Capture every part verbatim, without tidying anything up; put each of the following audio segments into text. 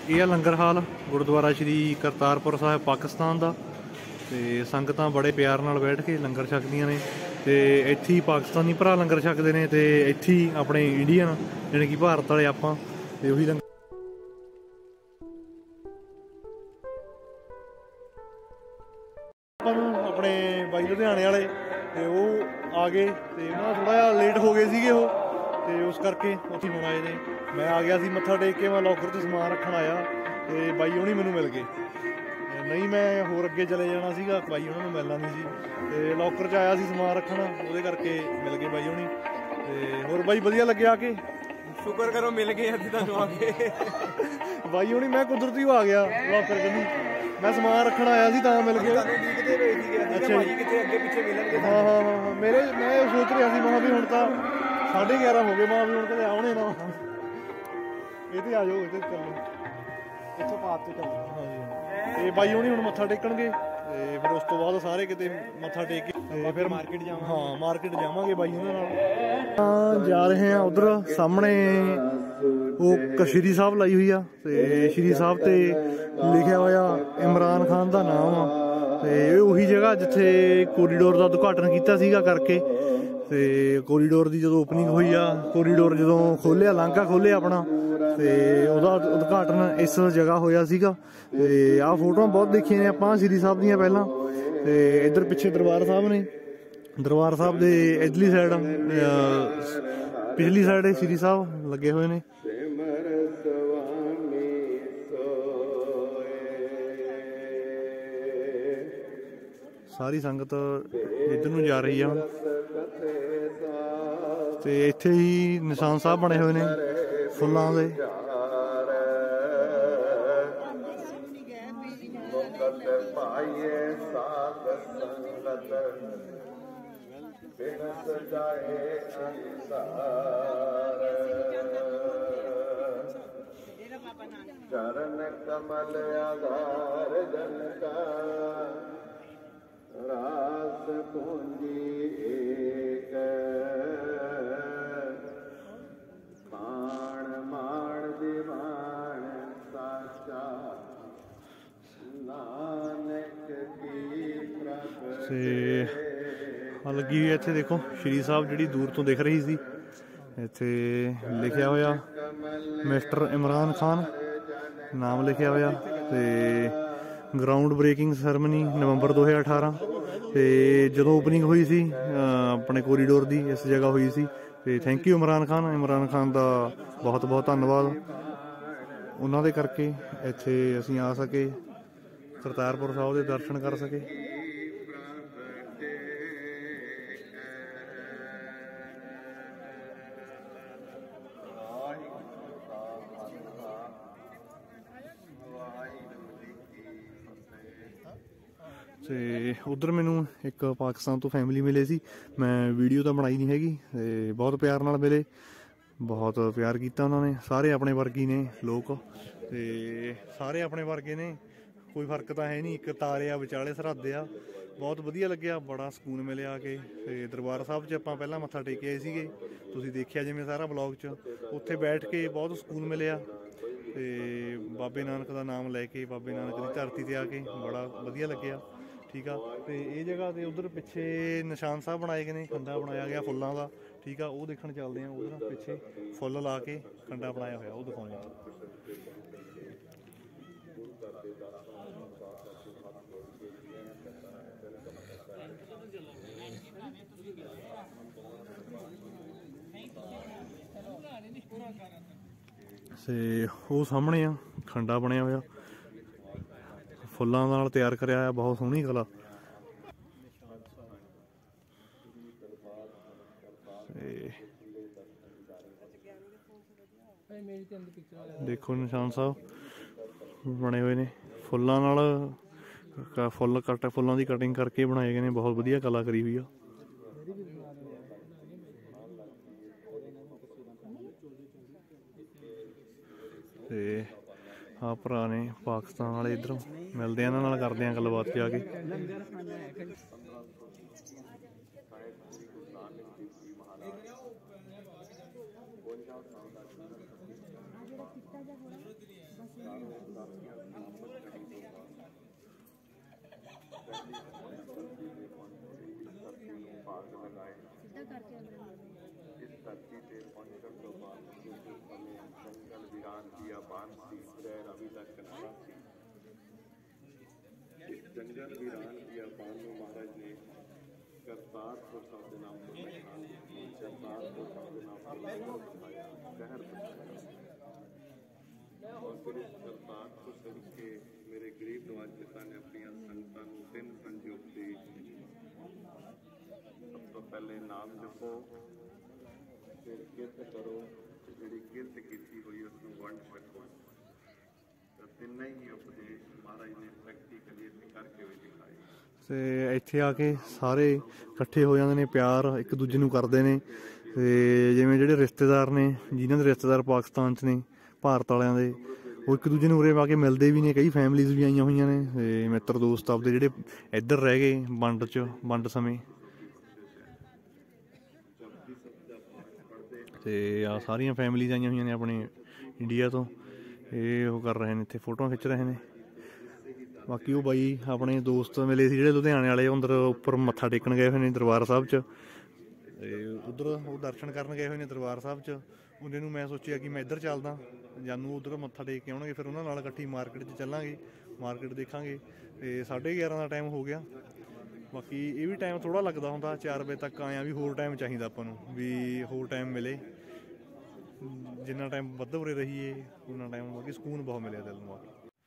ਇਹ ਆ ਲੰਗਰ ਹਾਲ ਗੁਰਦੁਆਰਾ ਸ਼੍ਰੀ ਕਰਤਾਰਪੁਰ ਸਾਹਿਬ ਪਾਕਿਸਤਾਨ ਦਾ। ਤੇ ਸੰਗਤਾਂ ਬੜੇ ਪਿਆਰ ਨਾਲ ਬੈਠ ਕੇ ਲੰਗਰ ਛਕਦੀਆਂ ਨੇ ਤੇ ਇੱਥੇ ਹੀ ਪਾਕਿਸਤਾਨੀ ਭਰਾ ਲੰਗਰ ਛਕਦੇ ਨੇ ਤੇ ਇੱਥੇ ਹੀ ਆਪਣੇ ਇੰਡੀਅਨ ਜਾਣੀ ਕਿ ਭਾਰਤ ਵਾਲੇ ਆਪਾਂ ਤੇ ਉਹੀ ਲੰਗਰ ਆਪਾਂ ਨੂੰ ਆਪਣੇ ਬਾਈ ਲੁਧਿਆਣੇ ਵਾਲੇ ਤੇ ਉਹ ਆ ਗਏ ਤੇ ਉਹਨਾਂ ਥੋੜਾ ਜਿਹਾ ਲੇਟ ਹੋ ਗਏ ਸੀਗੇ ਉਹ ਤੇ ਉਸ ਕਰਕੇ ਉੱਥੇ ਹੁਣ ਆਏ ਨੇ। ਮੈਂ ਆ ਗਿਆ ਸੀ ਮੱਥਾ ਟੇਕ ਕੇ, ਮੈਂ ਲੋਕਰ 'ਚ ਸਮਾਨ ਰੱਖਣ ਆਇਆ ਤੇ ਬਾਈ ਹੋਣੀ ਮੈਨੂੰ ਮਿਲ ਗਏ। ਨਹੀਂ ਮੈਂ ਹੋਰ ਅੱਗੇ ਚਲੇ ਜਾਣਾ ਸੀਗਾ, ਬਾਈ ਉਹਨਾਂ ਨੂੰ ਮਿਲਣਾ ਨਹੀਂ ਸੀ ਤੇ ਲੋਕਰ 'ਚ ਆਇਆ ਸੀ ਸਮਾਨ ਰੱਖਣ, ਉਹਦੇ ਕਰਕੇ ਮਿਲ ਗਏ ਬਾਈ ਹੋਣੀ। ਤੇ ਹੋਰ ਬਾਈ ਵਧੀਆ ਲੱਗਿਆ ਆ ਕੇ? ਸ਼ੁਕਰ ਕਰੋ ਮਿਲ ਗਏ ਅੱਜ ਤੁਹਾਨੂੰ ਆ ਕੇ। ਬਾਈ ਹੋਣੀ ਮੈਂ ਕੁਦਰਤੀ ਆ ਗਿਆ ਲੋਕਰ ਕੰਨੀ, ਮੈਂ ਸਮਾਨ ਰੱਖਣ ਆਇਆ ਸੀ ਤਾਂ ਮਿਲ ਗਏ। ਉਡੀਕਦੇ ਪਏ ਸੀਗੇ ਅੱਛਾ ਭਾਈ ਕਿਤੇ ਅੱਗੇ ਪਿੱਛੇ ਮਿਲਣਗੇ। ਹਾਂ ਹਾਂ ਹਾਂ ਮੇਰੇ ਮੈਂ ਸੋਚ ਰਿਹਾ ਸੀ ਮੈਂ ਵੀ ਹੁਣ ਤਾਂ ਸਾਢੇ ਗਿਆਰਾਂ ਹੋ ਗਏ, ਮੈਂ ਵੀ ਹੁਣ ਕਦੇ ਆਉਣੇ ਨਾ। ਇਹ ਤੇ ਆ ਜਾਓ, ਇਹ ਤੇ ਚੱਲੋ ਇੱਥੋਂ ਪਾਤ ਤੇ ਚੱਲੋ। ਹਾਂਜੀ ਤੇ ਬਾਈ ਹੋਣੀ ਹੁਣ ਮੱਥਾ ਟੇਕਣਗੇ ਤੇ ਫਿਰ ਉਸ ਤੋਂ ਬਾਅਦ ਸਾਰੇ ਕਿਤੇ ਮੱਥਾ ਟੇਕ ਕੇ ਤੇ ਫਿਰ ਮਾਰਕੀਟ ਜਾਵਾਂਗੇ। ਹਾਂ ਮਾਰਕੀਟ ਜਾਵਾਂਗੇ ਬਾਈ ਉਹਨਾਂ ਨਾਲ। ਜਾ ਰਹੇ ਹਾਂ ਉਧਰ ਸਾਹਮਣੇ ਉਹ ਸ਼੍ਰੀ ਸਾਹਿਬ ਲਾਈ ਹੋਈ ਆ ਤੇ ਸ਼੍ਰੀ ਸਾਹਿਬ ਤੇ ਲਿਖਿਆ ਹੋਇਆ ਇਮਰਾਨ ਖਾਨ ਦਾ ਨਾਮ ਆ ਤੇ ਇਹ ਉਹੀ ਜਗ੍ਹਾ ਜਿੱਥੇ ਕੋਰੀਡੋਰ ਦਾ ਉਦਘਾਟਨ ਕੀਤਾ ਸੀਗਾ ਕਰਕੇ। ਤੇ ਕੋਰੀਡੋਰ ਦੀ ਜਦੋਂ ਓਪਨਿੰਗ ਹੋਈ ਆ, ਕੋਰੀਡੋਰ ਜਦੋਂ ਖੋਲਿਆ ਲਾਂਘਾ ਖੋਲਿਆ ਆਪਣਾ ਤੇ ਉਹਦਾ ਉਦਘਾਟਨ ਇਸ ਜਗ੍ਹਾ ਹੋਇਆ ਸੀਗਾ। ਤੇ ਆਹ ਫੋਟੋਆਂ ਬਹੁਤ ਦੇਖੀਆਂ ਨੇ ਆਪਾਂ ਸ਼੍ਰੀ ਸਾਹਿਬ ਦੀਆਂ ਪਹਿਲਾਂ। ਤੇ ਇੱਧਰ ਪਿੱਛੇ ਦਰਬਾਰ ਸਾਹਿਬ ਨੇ, ਦਰਬਾਰ ਸਾਹਿਬ ਦੇ ਇਧਰਲੀ ਸਾਈਡ ਪਿਛਲੀ ਸਾਈਡ ਸ਼੍ਰੀ ਸਾਹਿਬ ਲੱਗੇ ਹੋਏ ਨੇ। ਸਾਰੀ ਸੰਗਤ ਇੱਧਰ ਨੂੰ ਜਾ ਰਹੀ ਆ ਤੇ ਇੱਥੇ ਹੀ ਨਿਸ਼ਾਨ ਸਾਹਿਬ ਬਣੇ ਹੋਏ ਨੇ ਫੁੱਲਾਂ ਦੇ। चरण कमल आधार जन का रास पूंजी एक बाण माण दीवान साचा नानक की प्रभ। ਤੇ ਆ ਲੱਗੀ ਹੋਈ ਇੱਥੇ ਦੇਖੋ ਸ਼੍ਰੀ ਸਾਹਿਬ ਜਿਹੜੀ ਦੂਰ ਤੋਂ ਦਿਖ ਰਹੀ ਸੀ, ਇੱਥੇ ਲਿਖਿਆ ਹੋਇਆ ਮਿਸਟਰ ਇਮਰਾਨ ਖਾਨ ਨਾਮ ਲਿਖਿਆ ਹੋਇਆ। ਤੇ ਗਰਾਊਂਡ ਬ੍ਰੇਕਿੰਗ ਸੈਰਮਨੀ ਨਵੰਬਰ ਦੋ ਹਜ਼ਾਰ ਅਠਾਰਾਂ ਤੇ ਜਦੋਂ ਓਪਨਿੰਗ ਹੋਈ ਸੀ ਆਪਣੇ ਕੋਰੀਡੋਰ ਦੀ ਇਸ ਜਗ੍ਹਾ ਹੋਈ ਸੀ। ਤੇ ਥੈਂਕ ਯੂ ਇਮਰਾਨ ਖਾਨ, ਇਮਰਾਨ ਖਾਨ ਦਾ ਬਹੁਤ ਬਹੁਤ ਧੰਨਵਾਦ। ਉਹਨਾਂ ਦੇ ਕਰਕੇ ਇੱਥੇ ਅਸੀਂ ਆ ਸਕੇ, ਕਰਤਾਰਪੁਰ ਸਾਹਿਬ ਦੇ ਦਰਸ਼ਨ ਕਰ ਸਕੇ। ਤੇ ਉਧਰ ਮੈਨੂੰ ਇੱਕ ਪਾਕਿਸਤਾਨ ਤੋਂ ਫੈਮਿਲੀ ਮਿਲੇ ਸੀ, ਮੈਂ ਵੀਡੀਓ ਤਾਂ ਬਣਾਈ ਨਹੀਂ ਹੈਗੀ ਤੇ ਬਹੁਤ ਪਿਆਰ ਨਾਲ ਮਿਲੇ, ਬਹੁਤ ਪਿਆਰ ਕੀਤਾ ਉਹਨਾਂ ਨੇ। ਸਾਰੇ ਆਪਣੇ ਵਰਗੀ ਨੇ ਲੋਕ ਤੇ ਸਾਰੇ ਆਪਣੇ ਵਰਗੇ ਨੇ, ਕੋਈ ਫਰਕ ਤਾਂ ਹੈ ਨਹੀਂ। ਇੱਕ ਤਾਰੇ ਆ ਵਿਚਾਲੇ ਸਰਹੱਦ ਆ, ਬਹੁਤ ਵਧੀਆ ਲੱਗਿਆ, ਬੜਾ ਸਕੂਨ ਮਿਲਿਆ ਆ ਕੇ। ਤੇ ਦਰਬਾਰ ਸਾਹਿਬ 'ਚ ਆਪਾਂ ਪਹਿਲਾਂ ਮੱਥਾ ਟੇਕ ਆਏ ਸੀਗੇ, ਤੁਸੀਂ ਦੇਖਿਆ ਜਿਵੇਂ ਸਾਰਾ ਬਲੌਗ 'ਚ। ਉੱਥੇ ਬੈਠ ਕੇ ਬਹੁਤ ਸਕੂਨ ਮਿਲਿਆ ਤੇ ਬਾਬੇ ਨਾਨਕ ਦਾ ਨਾਮ ਲੈ ਕੇ ਬਾਬੇ ਨਾਨਕ ਦੀ ਧਰਤੀ ਤੇ ਆ ਕੇ ਬੜਾ ਵਧੀਆ ਲੱਗਿਆ। ਠੀਕ ਆ ਤੇ ਇਹ ਜਗ੍ਹਾ ਤੇ ਉਧਰ ਪਿੱਛੇ ਨਿਸ਼ਾਨ ਸਾਹਿਬ ਬਣਾਏ ਗਏ ਨੇ, ਖੰਡਾ ਬਣਾਇਆ ਗਿਆ ਫੁੱਲਾਂ ਦਾ। ਠੀਕ ਆ ਉਹ ਦੇਖਣ ਚੱਲਦੇ ਆ। ਉਧਰ ਪਿੱਛੇ ਫੁੱਲ ਲਾ ਕੇ ਖੰਡਾ ਬਣਾਇਆ ਹੋਇਆ, ਉਹ ਦਿਖਾਉਂਦੇ ਆ। ਤੇ ਉਹ ਸਾਹਮਣੇ ਆ ਖੰਡਾ ਬਣਿਆ ਹੋਇਆ ਫੁੱਲਾਂ ਨਾਲ ਤਿਆਰ ਕਰਿਆ ਆ, ਬਹੁਤ ਸੋਹਣੀ ਕਲਾ। ਦੇਖੋ ਨਿਸ਼ਾਨ ਸਾਹਿਬ ਬਣੇ ਹੋਏ ਨੇ ਫੁੱਲਾਂ ਨਾਲ, ਫੁੱਲ ਕੱਟ ਫੁੱਲਾਂ ਦੀ ਕਟਿੰਗ ਕਰਕੇ ਬਣਾਏ ਗਏ ਨੇ, ਬਹੁਤ ਵਧੀਆ ਕਲਾ ਕਰੀ ਹੋਈ ਆ। ਤੇ ਆ ਭਰਾ ਨੇ ਪਾਕਿਸਤਾਨ ਵਾਲੇ, ਇੱਧਰੋਂ ਮਿਲਦੇ ਆ ਇਹਨਾਂ ਨਾਲ, ਕਰਦੇ ਆ ਗੱਲਬਾਤ ਜਾ ਕੇ। ਧਰਤੀ ਤੇ ਪਹੁੰਚਣ ਤੋਂ ਬਾਅਦ ਕੁਝ ਸਮੇਂ ਜੰਗਲ ਵੀਰਾਨ ਦੀ ਆਬਾਨ ਸੀ, ਰਹਿ ਰਵੀ ਦਾ ਕਿਨਾਰਾ ਸੀ। ਇਸ ਜੰਗਲ ਵੀਰਾਨ ਦੀ ਆਬਾਨ ਨੂੰ ਮਹਾਰਾਜ ਨੇ ਕਰਤਾਰਪੁਰ ਸਾਹਿਬ ਦੇ ਨਾਮ ਤੋਂ ਪਛਾਣ ਦਿੱਤੀ। ਕਰਤਾਰਪੁਰ ਸਾਹਿਬ ਦੇ ਨਾਮ ਤੋਂ ਦਿਖਾਇਆ, ਸ਼ਹਿਰ ਦਿਖਾਇਆ। ਔਰ ਫਿਰ ਇਸ ਕਰਤਾਰਪੁਰ ਸਾਹਿਬ ਕੇ ਮੇਰੇ ਗਰੀਬ ਨਵਾਜ ਪਿਤਾ ਨੇ ਆਪਣੀਆਂ ਸੰਗਤਾਂ ਨੂੰ ਤਿੰਨ ਸੰਯੋਗ ਦੇ ਸਭ ਤੋਂ ਪਹਿਲੇ ਨਾਮ ਜਪੋ, ਫਿਰ ਕਿਰਤ ਕਰੋ, ਤੇ ਜਿਹੜੀ ਕਿਰਤ ਕੀਤੀ ਹੋਈ ਉਸ ਨੂੰ ਵੰਡ ਛਕੋ। ਤਾਂ ਤਿੰਨੇ ਹੀ ਉਪਦੇਸ਼ ਮਹਾਰਾਜ ਨੇ ਪ੍ਰੈਕਟੀਕਲੀ ਇੱਥੇ ਕਰਕੇ ਹੋਏ ਦਿਖਾਏ। ਤੇ ਇੱਥੇ ਆ ਕੇ ਸਾਰੇ ਇਕੱਠੇ ਹੋ ਜਾਂਦੇ ਨੇ, ਪਿਆਰ ਇੱਕ ਦੂਜੇ ਨੂੰ ਕਰਦੇ ਨੇ। ਤੇ ਜਿਵੇਂ ਜਿਹੜੇ ਰਿਸ਼ਤੇਦਾਰ ਨੇ, ਜਿਨ੍ਹਾਂ ਦੇ ਰਿਸ਼ਤੇਦਾਰ ਪਾਕਿਸਤਾਨ 'ਚ ਨੇ, ਭਾਰਤ ਵਾਲਿਆਂ ਦੇ, ਉਹ ਇੱਕ ਦੂਜੇ ਨੂੰ ਉਰੇ ਆ ਕੇ ਮਿਲਦੇ ਵੀ ਨੇ। ਕਈ ਫੈਮਲੀਜ਼ ਵੀ ਆਈਆਂ ਹੋਈਆਂ ਨੇ, ਤੇ ਮਿੱਤਰ ਦੋਸਤ ਆਪਦੇ ਜਿਹੜੇ ਇੱਧਰ ਰਹਿ ਗਏ ਵੰਡ 'ਚ, ਵੰਡ ਸਮੇਂ। ਤੇ ਆ ਸਾਰੀਆਂ ਫੈਮਲੀਜ਼ ਆਈਆਂ ਹੋਈਆਂ ਨੇ ਆਪਣੇ ਇੰਡੀਆ ਤੋਂ। ਇਹ ਉਹ ਕਰ ਰਹੇ ਨੇ, ਇੱਥੇ ਫੋਟੋਆਂ ਖਿੱਚ ਰਹੇ ਨੇ। ਬਾਕੀ ਉਹ ਬਾਈ ਆਪਣੇ ਦੋਸਤ ਮਿਲੇ ਸੀ ਜਿਹੜੇ ਲੁਧਿਆਣੇ ਵਾਲੇ, ਅੰਦਰ ਉੱਪਰ ਮੱਥਾ ਟੇਕਣ ਗਏ ਹੋਏ ਨੇ ਦਰਬਾਰ ਸਾਹਿਬ 'ਚ। ਤੇ ਉੱਧਰ ਉਹ ਦਰਸ਼ਨ ਕਰਨ ਗਏ ਹੋਏ ਨੇ ਦਰਬਾਰ ਸਾਹਿਬ 'ਚ। ਉਹਦੇ ਨੂੰ ਮੈਂ ਸੋਚਿਆ ਕਿ ਮੈਂ ਇੱਧਰ ਚੱਲਦਾ, ਜਾਨੂੰ ਉੱਧਰ ਮੱਥਾ ਟੇਕ ਕੇ ਆਉਣਗੇ, ਫਿਰ ਉਹਨਾਂ ਨਾਲ ਇਕੱਠੀ ਮਾਰਕੀਟ 'ਚ ਚੱਲਾਂਗੇ, ਮਾਰਕੀਟ ਦੇਖਾਂਗੇ। ਤੇ ਸਾਢੇ ਗਿਆਰਾਂ ਦਾ ਟਾਈਮ ਹੋ ਗਿਆ। ਬਾਕੀ ਇਹ ਵੀ ਟਾਈਮ ਥੋੜ੍ਹਾ ਲੱਗਦਾ ਹੁੰਦਾ, ਚਾਰ ਵਜੇ ਤੱਕ ਆਇਆ ਵੀ ਹੋਰ ਟਾਈਮ ਚਾਹੀਦਾ ਆਪਾਂ ਨੂੰ, ਵੀ ਹੋਰ ਟਾਈਮ ਮਿਲੇ। ਜਿੰਨਾ ਟਾਈਮ ਵੱਧ ਉਰੇ ਰਹੀਏ ਉਨਾ ਟਾਈਮ ਬਾਕੀ ਸਕੂਨ ਬਹੁਤ ਮਿਲਿਆ ਦਿਲ ਨੂੰ।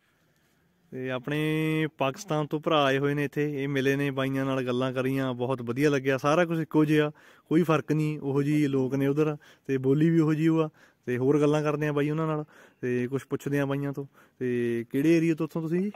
ਤੇ ਆਪਣੇ ਪਾਕਿਸਤਾਨ ਤੋਂ ਭਰਾ ਆਏ ਹੋਏ ਨੇ ਇੱਥੇ, ਇਹ ਮਿਲੇ ਨੇ, ਬਾਈਆਂ ਨਾਲ ਗੱਲਾਂ ਕਰੀਆਂ, ਬਹੁਤ ਵਧੀਆ ਲੱਗਿਆ। ਸਾਰਾ ਕੁਝ ਇੱਕੋ ਜਿਹਾ, ਕੋਈ ਫਰਕ ਨਹੀਂ, ਉਹੋ ਜਿਹੀ ਲੋਕ ਨੇ ਉਧਰ, ਤੇ ਬੋਲੀ ਵੀ ਉਹੋ ਜਿਹੀ ਆ। ਤੇ ਹੋਰ ਗੱਲਾਂ ਕਰਦੇ ਆ ਬਾਈ ਉਹਨਾਂ ਨਾਲ, ਤੇ ਕੁਝ ਪੁੱਛਦੇ ਆ ਬਾਈਆਂ ਤੋਂ। ਤੇ ਕਿਹੜੇ ਏਰੀਆ ਤੋਂ ਉੱਥੋਂ ਤੁਸੀਂ?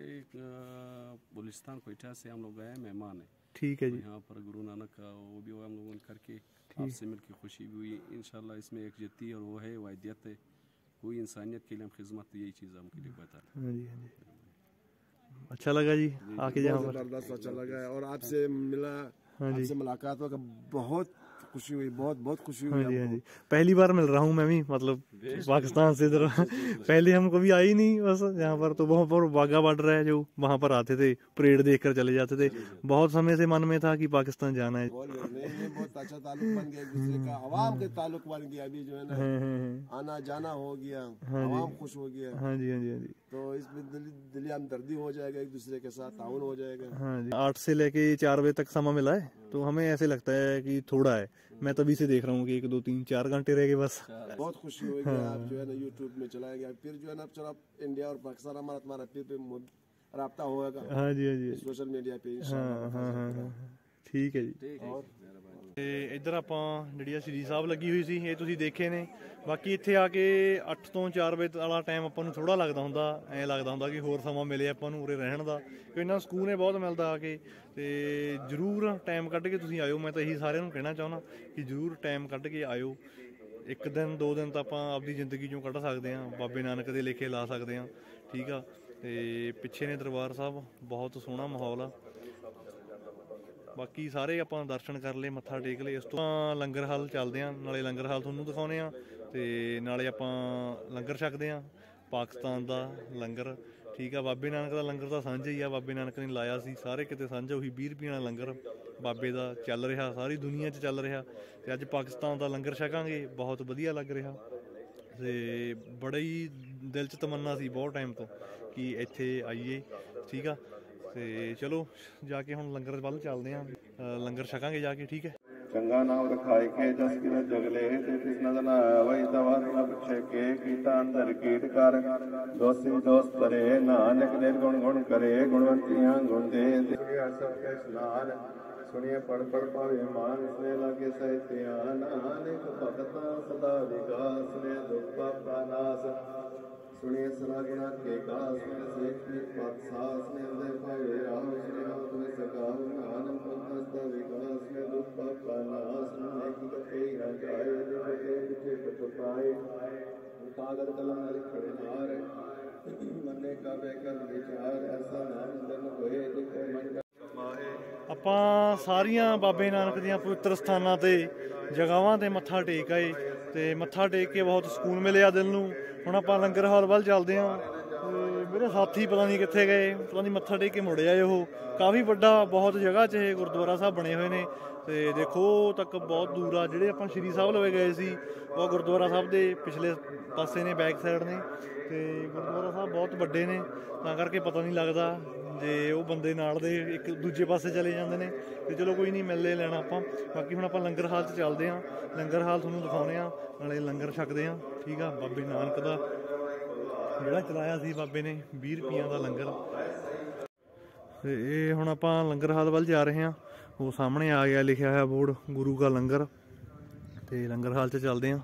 बलूचिस्तान कोयटा से हम लोग गए, मेहमान है। ठीक है जी। यहाँ पर गुरु नानक का वो भी हुआ हम लोगों ने करके, आपसे मिलकर खुशी भी हुई। इंशाल्लाह इसमें एक जत्ती और वो है वायदियत है, कोई इंसानियत के लिए हम खिदमत, यही चीज़ हमके लिए बता रहे। हाँ जी, हाँ जी, अच्छा लगा जी आके यहाँ पर। जबरदस्त अच्छा लगा है। और आपसे मिला, आपसे मुलाकात हुआ, बहुत खुशी हुई, बहुत बहुत खुशी हुई। हाँ जी, हाँ जी, पहली बार मिल रहा हूँ मैं भी, मतलब पाकिस्तान से इधर। पहले हम कभी आए ही नहीं बस यहाँ पर। तो वहाँ पर वाघा बॉर्डर है जो, वहाँ पर आते थे, परेड देख कर चले जाते थे। बहुत समय से मन में था कि पाकिस्तान जाना है। बहुत अच्छा ताल्लुक बन गया एक दूसरे का, आवाम के ताल्लुक बन गया अभी जो है ना, आना जाना हो गया, आवाम खुश हो गया। हाँ जी, हाँ जी, हाँ जी। तो इसमें दिली हमदर्दी हो जाएगा, एक दूसरे के साथ ताउन हो जाएगा। हाँ जी, आठ से लेके चार बजे तक समय मिला है, तो हमें ऐसे लगता है कि थोड़ा है। मैं तभी से देख रहा हूँ कि एक दो तीन चार घंटे रह गए बस। बहुत खुशी होगी। हाँ। आप जो है ना यूट्यूब में चलाएंगे, फिर जो है ना चलो इंडिया और पाकिस्तान हमारा तुम्हारा फिर पे राब्ता होगा। हाँ जी, हाँ जी, सोशल मीडिया पे। हाँ हाँ हाँ, ठीक है जी। ਤੇ ਇੱਧਰ ਆਪਾਂ ਜਿਹੜੀ ਆ ਸ਼੍ਰੀ ਸਾਹਿਬ ਲੱਗੀ ਹੋਈ ਸੀ, ਇਹ ਤੁਸੀਂ ਦੇਖੇ ਨੇ। ਬਾਕੀ ਇੱਥੇ ਆ ਕੇ ਅੱਠ ਤੋਂ ਚਾਰ ਵਜੇ ਵਾਲਾ ਟਾਈਮ ਆਪਾਂ ਨੂੰ ਥੋੜ੍ਹਾ ਲੱਗਦਾ ਹੁੰਦਾ, ਐਂ ਲੱਗਦਾ ਹੁੰਦਾ ਕਿ ਹੋਰ ਸਮਾਂ ਮਿਲੇ ਆਪਾਂ ਨੂੰ ਉਰੇ ਰਹਿਣ ਦਾ, ਕਿ ਇੰਨਾ ਸਕੂਨ ਹੈ ਬਹੁਤ ਮਿਲਦਾ ਆ ਕੇ। ਤੇ ਜ਼ਰੂਰ ਟਾਈਮ ਕੱਢ ਕੇ ਤੁਸੀਂ ਆਇਓ, ਮੈਂ ਤਾਂ ਇਹੀ ਸਾਰਿਆਂ ਨੂੰ ਕਹਿਣਾ ਚਾਹੁੰਦਾ ਕਿ ਜ਼ਰੂਰ ਟਾਈਮ ਕੱਢ ਕੇ ਆਇਓ। ਇੱਕ ਦਿਨ ਦੋ ਦਿਨ ਤਾਂ ਆਪਾਂ ਆਪਦੀ ਜ਼ਿੰਦਗੀ 'ਚੋਂ ਕੱਢ ਸਕਦੇ ਹਾਂ, ਬਾਬੇ ਨਾਨਕ ਦੇ ਲੇਖੇ ਲਾ ਸਕਦੇ ਹਾਂ, ਠੀਕ ਆ। ਤੇ ਪਿੱਛੇ ਨੇ ਦਰਬਾਰ ਸਾਹਿਬ, ਬਹੁਤ ਸੋਹਣਾ ਮਾਹੌਲ ਆ। ਬਾਕੀ ਸਾਰੇ ਆਪਾਂ ਦਰਸ਼ਨ ਕਰ ਲਏ, ਮੱਥਾ ਟੇਕ ਲਏ। ਇਸ ਤੋਂ ਲੰਗਰ ਹਾਲ ਚੱਲਦੇ ਹਾਂ, ਨਾਲੇ ਲੰਗਰ ਹਾਲ ਤੁਹਾਨੂੰ ਦਿਖਾਉਂਦੇ ਹਾਂ, ਤੇ ਨਾਲੇ ਆਪਾਂ ਲੰਗਰ ਛਕਦੇ ਹਾਂ ਪਾਕਿਸਤਾਨ ਦਾ ਲੰਗਰ, ਠੀਕ ਆ। ਬਾਬੇ ਨਾਨਕ ਦਾ ਲੰਗਰ ਤਾਂ ਸਾਂਝਾ ਹੀ ਆ, ਬਾਬੇ ਨਾਨਕ ਨੇ ਲਾਇਆ ਸੀ, ਸਾਰੇ ਕਿਤੇ ਸਾਂਝਾ ਉਹੀ ਵੀਹ ਰੁਪਏ ਵਾਲਾ ਲੰਗਰ ਬਾਬੇ ਦਾ ਚੱਲ ਰਿਹਾ, ਸਾਰੀ ਦੁਨੀਆ 'ਚ ਚੱਲ ਰਿਹਾ। ਤੇ ਅੱਜ ਪਾਕਿਸਤਾਨ ਦਾ ਲੰਗਰ ਛਕਾਂਗੇ, ਬਹੁਤ ਵਧੀਆ ਲੱਗ ਰਿਹਾ। ਤੇ ਬੜਾ ਹੀ ਦਿਲ 'ਚ ਤਮੰਨਾ ਸੀ ਬਹੁਤ ਟਾਈਮ ਤੋਂ ਕਿ ਇੱਥੇ ਆਈਏ, ਠੀਕ ਆ। ਤੇ ਚਲੋ ਜਾ ਕੇ ਹੁਣ ਲੰਗਰ ਵੱਲ ਚੱਲਦੇ ਹਾਂ, ਲੰਗਰ ਛਕਾਂਗੇ ਜਾ ਕੇ, ਠੀਕ ਹੈ। ਚੰਗਾ ਨਾਮ ਰਖਾਇ ਕੇ ਜਸ ਕਿਨ ਜਗਲੇ, ਤੇ ਕ੍ਰਿਸ਼ਨ ਦਾ ਨਾਮ ਵਈ ਤਵਾ ਨਾ ਪੁੱਛੇ ਕੇ, ਕੀਤਾ ਅੰਦਰ ਕੀਟ ਕਰ ਦੋਸੀ ਦੋਸਤ ਕਰੇ, ਨਾਨਕ ਦੇ ਗੁਣ ਗੁਣ ਕਰੇ, ਗੁਣਵੰਤੀਆਂ ਗੁਣ ਦੇ। ਸੁਣਿਆ ਸਭ ਕੇ ਸਨਾਨ, ਸੁਣੀਏ ਪੜ ਪੜ ਪਾਵੇ ਮਾਨ, ਇਸਨੇ ਲਾਗੇ ਸਹਿਤਿਆ, ਨਾਨਕ ਭਗਤਾ ਸਦਾ ਵਿਕਾਸ, ਨੇ ਦੁਖ ਪਾਪ ਦਾ ਨਾਸ। सुनिए सदा गुना के कास, में सेठ में पात सास, में उदय पावे राम, सुने हम तुम्हें सकाव, आनंद पंकज विकास, में दुख पाप का नाश, में की कथे न जाए, जो बचे पीछे पछताए, कागज कलम लिखे नार, मन्ने का बेकर विचार, ऐसा नाम जन होए जिको मन कमाए। ਆਪਾਂ ਸਾਰੀਆਂ ਬਾਬੇ ਨਾਨਕ ਦੀਆਂ ਪਵਿੱਤਰ ਸਥਾਨਾਂ ਤੇ ਜਗ੍ਹਾਵਾਂ ਤੇ ਮੱਥਾ ਟੇਕ ਆਏ, ਤੇ ਮੱਥਾ ਟੇਕ ਕੇ ਬਹੁਤ ਸਕੂਨ ਮਿਲਿਆ ਦਿਲ ਨੂੰ। ਹੁਣ ਆਪਾਂ ਲੰਗਰ ਹਾਲ ਵੱਲ ਚੱਲਦੇ ਹਾਂ। ਤੇ ਮੇਰੇ ਸਾਥੀ ਪਤਾ ਨਹੀਂ ਕਿੱਥੇ ਗਏ, ਪਤਾ ਨਹੀਂ ਮੱਥਾ ਟੇਕ ਕੇ ਮੁੜ ਆਏ। ਉਹ ਕਾਫੀ ਵੱਡਾ ਬਹੁਤ ਜਗ੍ਹਾ 'ਚ ਇਹ ਗੁਰਦੁਆਰਾ ਸਾਹਿਬ ਬਣੇ ਹੋਏ ਨੇ ਤੇ ਦੇਖੋ ਤੱਕ ਬਹੁਤ ਦੂਰ ਆ। ਜਿਹੜੇ ਆਪਾਂ ਸ਼੍ਰੀ ਸਾਹਿਬ ਲਵੇ ਗਏ ਸੀ ਉਹ ਗੁਰਦੁਆਰਾ ਸਾਹਿਬ ਦੇ ਪਿਛਲੇ ਪਾਸੇ ਨੇ, ਬੈਕ ਸਾਈਡ ਨੇ, ਤੇ ਗੁਰਦੁਆਰਾ ਸਾਹਿਬ ਬਹੁਤ ਵੱਡੇ ਨੇ ਤਾਂ ਕਰਕੇ ਪਤਾ ਨਹੀਂ ਲੱਗਦਾ ਜੇ ਉਹ ਬੰਦੇ ਨਾਲ ਦੇ ਇੱਕ ਦੂਜੇ ਪਾਸੇ ਚਲੇ ਜਾਂਦੇ ਨੇ। ਤੇ ਚਲੋ ਕੋਈ ਨਹੀਂ, ਮਿਲ ਲੈ ਲੈਣਾ ਆਪਾਂ। ਬਾਕੀ ਹੁਣ ਆਪਾਂ ਲੰਗਰ ਹਾਲ 'ਚ ਚੱਲਦੇ ਹਾਂ, ਲੰਗਰ ਹਾਲ ਤੁਹਾਨੂੰ ਦਿਖਾਉਂਦੇ ਹਾਂ, ਨਾਲੇ ਲੰਗਰ ਛਕਦੇ ਹਾਂ। ਠੀਕ ਆ, ਬਾਬੇ ਨਾਨਕ ਦਾ ਜਿਹੜਾ ਚਲਾਇਆ ਸੀ ਬਾਬੇ ਨੇ ਵੀਹ ਰੁਪਈਆਂ ਦਾ ਲੰਗਰ। ਤੇ ਇਹ ਹੁਣ ਆਪਾਂ ਲੰਗਰ ਹਾਲ ਵੱਲ ਜਾ ਰਹੇ ਹਾਂ। ਉਹ ਸਾਹਮਣੇ ਆ ਗਿਆ ਲਿਖਿਆ ਹੋਇਆ ਬੋਰਡ ਗੁਰੂ ਕਾ ਲੰਗਰ, ਤੇ ਲੰਗਰ ਹਾਲ 'ਚ ਚੱਲਦੇ ਹਾਂ।